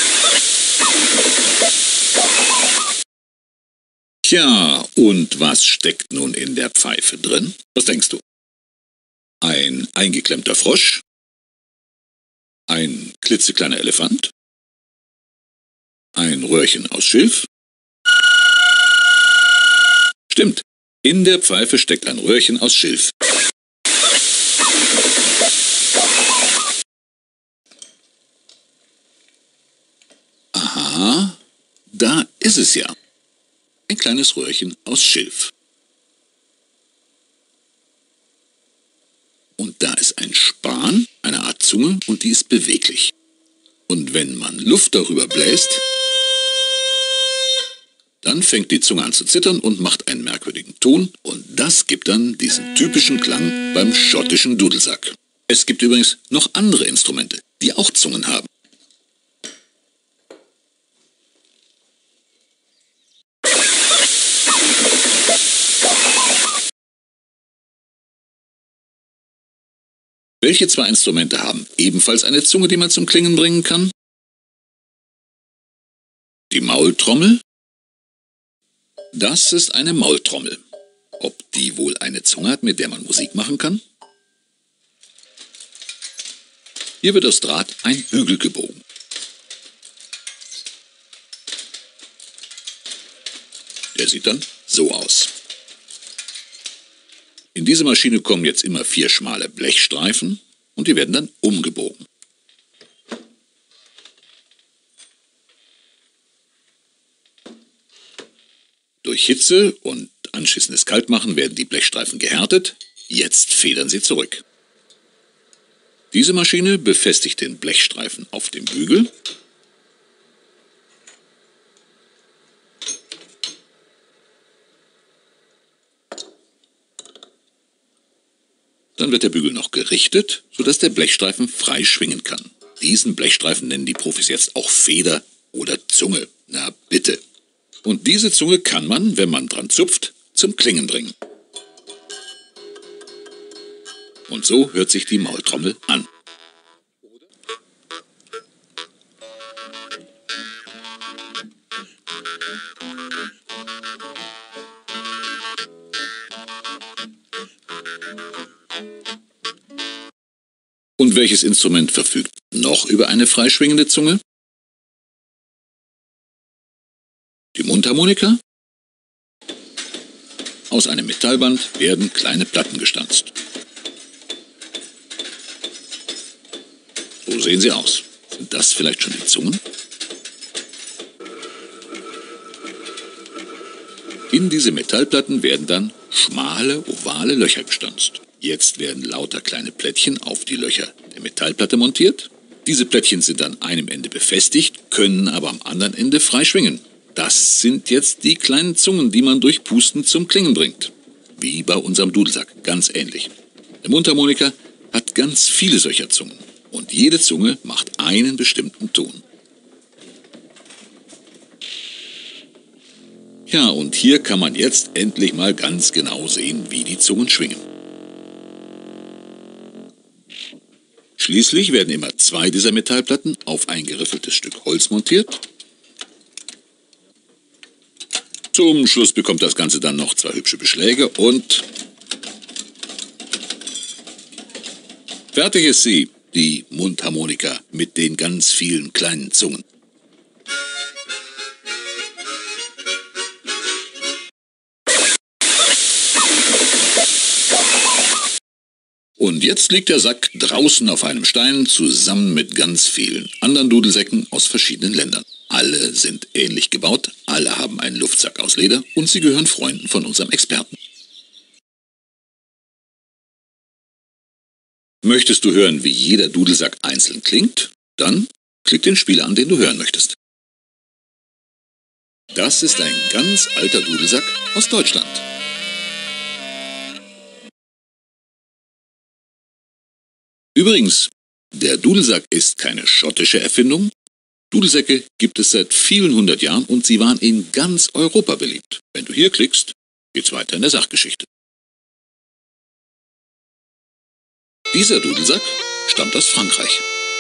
Tja, und was steckt nun in der Pfeife drin? Was denkst du? Ein eingeklemmter Frosch? Ein klitzekleiner Elefant? Ein Röhrchen aus Schilf? Stimmt, in der Pfeife steckt ein Röhrchen aus Schilf. Aha, da ist es ja. Ein kleines Röhrchen aus Schilf. Und da ist ein Span, eine Art Zunge, und die ist beweglich. Und wenn man Luft darüber bläst, dann fängt die Zunge an zu zittern und macht einen merkwürdigen Ton. Und das gibt dann diesen typischen Klang beim schottischen Dudelsack. Es gibt übrigens noch andere Instrumente, die auch Zungen haben. Welche zwei Instrumente haben ebenfalls eine Zunge, die man zum Klingen bringen kann? Die Maultrommel? Das ist eine Maultrommel. Ob die wohl eine Zunge hat, mit der man Musik machen kann? Hier wird aus Draht ein Bügel gebogen. Der sieht dann so aus. In diese Maschine kommen jetzt immer 4 schmale Blechstreifen und die werden dann umgebogen. Durch Hitze und anschließendes Kaltmachen werden die Blechstreifen gehärtet. Jetzt federn sie zurück. Diese Maschine befestigt den Blechstreifen auf dem Bügel. Dann wird der Bügel noch gerichtet, sodass der Blechstreifen frei schwingen kann. Diesen Blechstreifen nennen die Profis jetzt auch Feder oder Zunge. Na bitte. Und diese Zunge kann man, wenn man dran zupft, zum Klingen bringen. Und so hört sich die Maultrommel an. Und welches Instrument verfügt noch über eine freischwingende Zunge? Die Mundharmonika? Aus einem Metallband werden kleine Platten gestanzt. So sehen sie aus. Sind das vielleicht schon die Zungen? In diese Metallplatten werden dann schmale, ovale Löcher gestanzt. Jetzt werden lauter kleine Plättchen auf die Löcher der Metallplatte montiert. Diese Plättchen sind an einem Ende befestigt, können aber am anderen Ende frei schwingen. Das sind jetzt die kleinen Zungen, die man durch Pusten zum Klingen bringt. Wie bei unserem Dudelsack, ganz ähnlich. Der Mundharmonika hat ganz viele solcher Zungen. Und jede Zunge macht einen bestimmten Ton. Ja, und hier kann man jetzt endlich mal ganz genau sehen, wie die Zungen schwingen. Schließlich werden immer 2 dieser Metallplatten auf ein geriffeltes Stück Holz montiert. Zum Schluss bekommt das Ganze dann noch 2 hübsche Beschläge und fertig ist sie, die Mundharmonika mit den ganz vielen kleinen Zungen. Und jetzt liegt der Sack draußen auf einem Stein zusammen mit ganz vielen anderen Dudelsäcken aus verschiedenen Ländern. Alle sind ähnlich gebaut, alle haben einen Luftsack aus Leder und sie gehören Freunden von unserem Experten. Möchtest du hören, wie jeder Dudelsack einzeln klingt? Dann klick den Spieler an, den du hören möchtest. Das ist ein ganz alter Dudelsack aus Deutschland. Übrigens, der Dudelsack ist keine schottische Erfindung. Dudelsäcke gibt es seit vielen 100 Jahren und sie waren in ganz Europa beliebt. Wenn du hier klickst, geht's weiter in der Sachgeschichte. Dieser Dudelsack stammt aus Frankreich.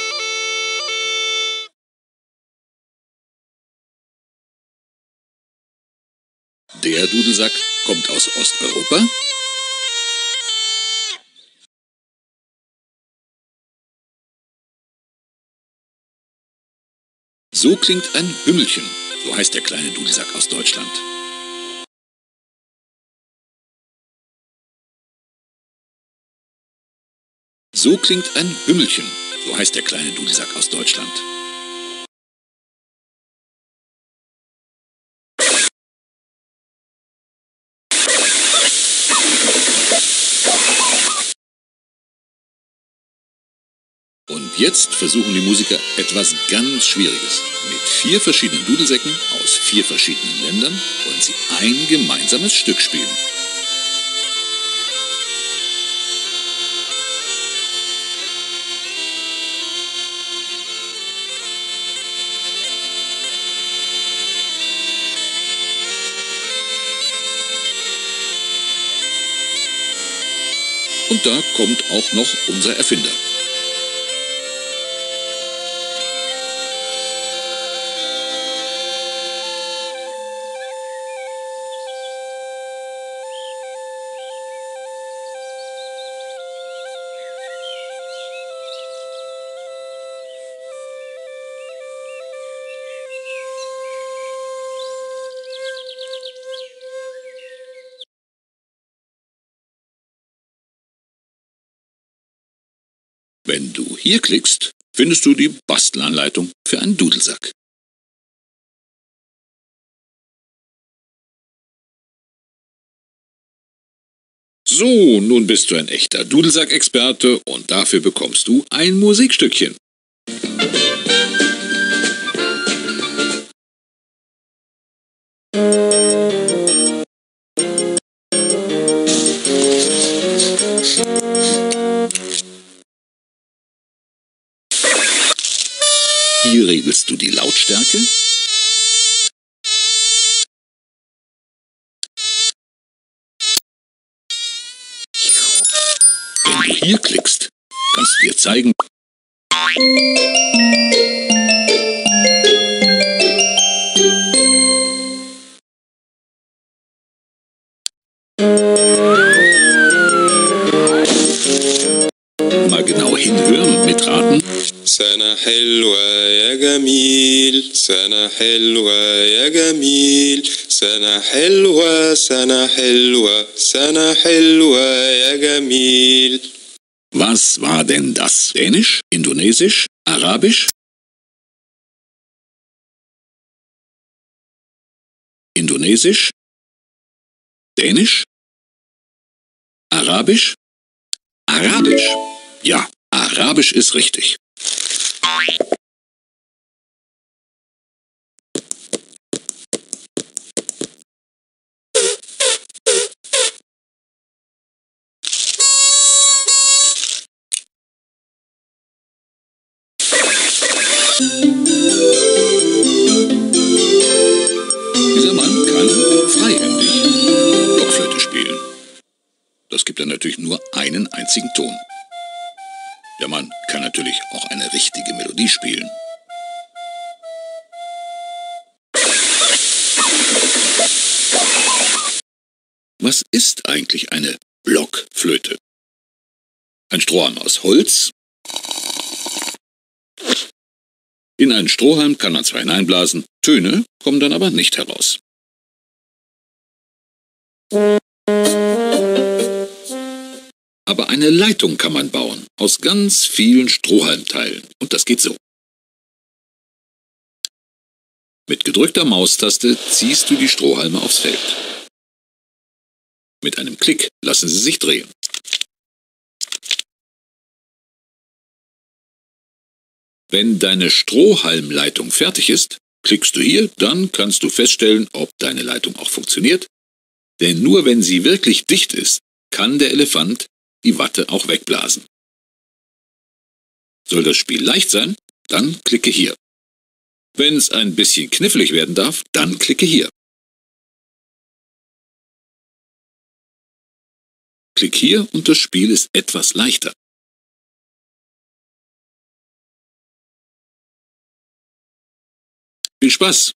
Der Dudelsack kommt aus Osteuropa. So klingt ein Hümmelchen, so heißt der kleine Dudelsack aus Deutschland. So klingt ein Hümmelchen, so heißt der kleine Dudelsack aus Deutschland. Und jetzt versuchen die Musiker etwas ganz Schwieriges. Mit 4 verschiedenen Dudelsäcken aus 4 verschiedenen Ländern wollen sie ein gemeinsames Stück spielen. Und da kommt auch noch unser Erfinder. Wenn du hier klickst, findest du die Bastelanleitung für einen Dudelsack. So, nun bist du ein echter Dudelsack-Experte und dafür bekommst du ein Musikstückchen. Hier regelst du die Lautstärke. Wenn du hier klickst, kannst du dir zeigen, mal genau genau hinhören und mitraten? سنة حلوة يا جميل سنة حلوة يا جميل سنة حلوة سنة حلوة سنة حلوة يا جميل. Was war denn das? Dänisch? Indonesisch? Arabisch? Indonesisch? Dänisch? Arabisch? Arabisch. Ja, Arabisch ist richtig. Dieser Mann kann freihändig Blockflöte spielen. Das gibt dann natürlich nur einen einzigen Ton. Der Mann kann natürlich auch eine richtige Melodie spielen. Was ist eigentlich eine Blockflöte? Ein Strohhalm aus Holz. In einen Strohhalm kann man zwar hineinblasen, Töne kommen dann aber nicht heraus. Aber eine Leitung kann man bauen, aus ganz vielen Strohhalmteilen. Und das geht so. Mit gedrückter Maustaste ziehst du die Strohhalme aufs Feld. Mit einem Klick lassen sie sich drehen. Wenn deine Strohhalmleitung fertig ist, klickst du hier, dann kannst du feststellen, ob deine Leitung auch funktioniert. Denn nur wenn sie wirklich dicht ist, kann der Elefant die Watte auch wegblasen. Soll das Spiel leicht sein, dann klicke hier. Wenn es ein bisschen knifflig werden darf, dann klicke hier. Klick hier und das Spiel ist etwas leichter. Viel Spaß!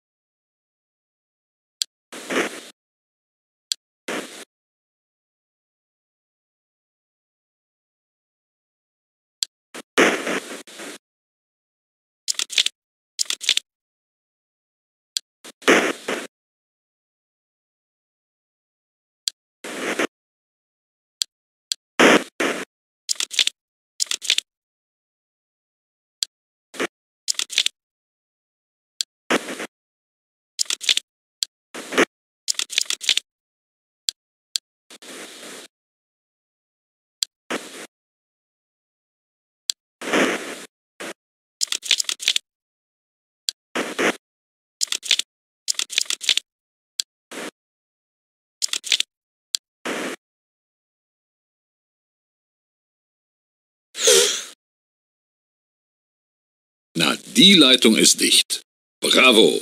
Na, die Leitung ist dicht. Bravo!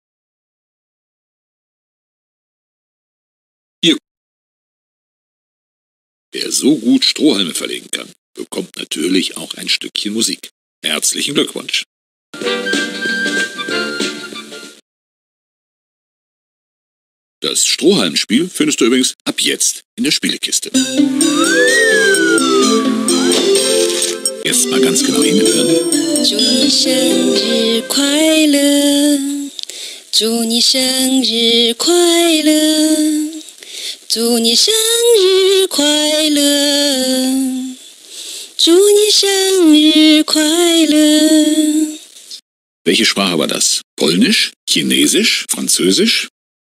Hier. Wer so gut Strohhalme verlegen kann, bekommt natürlich auch ein Stückchen Musik. Herzlichen Glückwunsch! Das Strohhalmspiel findest du übrigens ab jetzt in der Spielekiste. Jetzt mal ganz genau hinhören. 祝你生日快乐，祝你生日快乐，祝你生日快乐，祝你生日快乐。 Welche Sprache war das? Polnisch? Chinesisch? Französisch?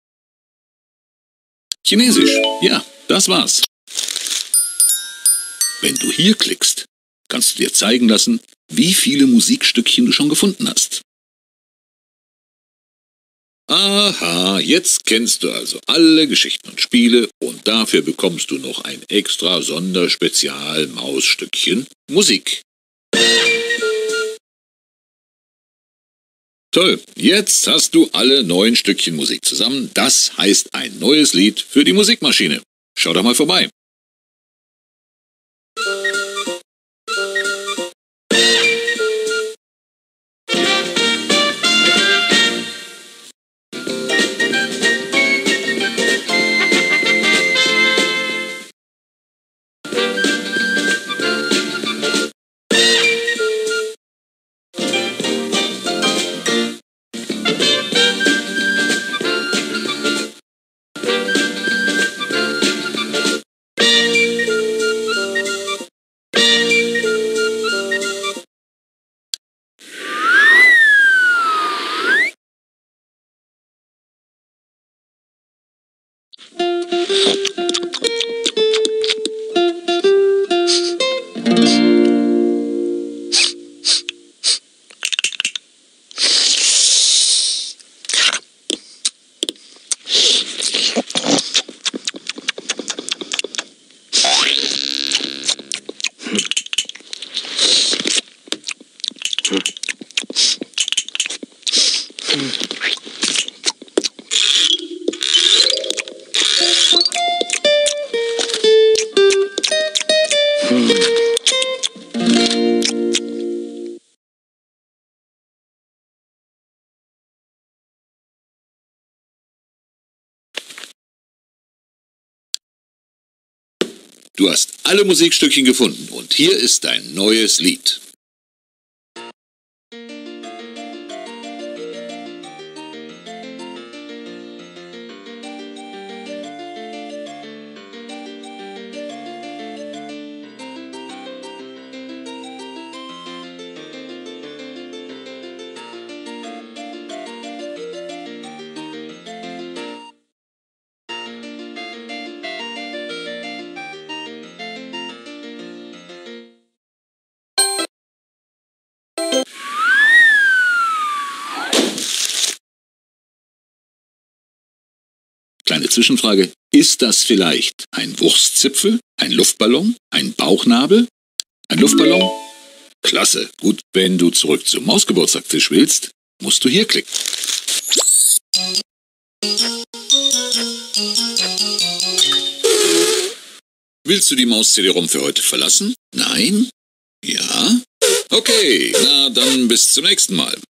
Chinesisch, ja, das war's. Wenn du hier klickst, kannst du dir zeigen lassen, wie viele Musikstückchen du schon gefunden hast. Aha, jetzt kennst du also alle Geschichten und Spiele und dafür bekommst du noch ein extra Sonderspezial-Mausstückchen Musik. Toll, jetzt hast du alle 9 Stückchen Musik zusammen. Das heißt ein neues Lied für die Musikmaschine. Schau doch mal vorbei. Du hast alle Musikstückchen gefunden und hier ist dein neues Lied. Kleine Zwischenfrage. Ist das vielleicht ein Wurstzipfel, ein Luftballon, ein Bauchnabel? Ein Luftballon? Klasse. Gut, wenn du zurück zum Mausgeburtstagstisch willst, musst du hier klicken. Willst du die Maus-CD-ROM für heute verlassen? Nein? Ja? Okay, na dann bis zum nächsten Mal.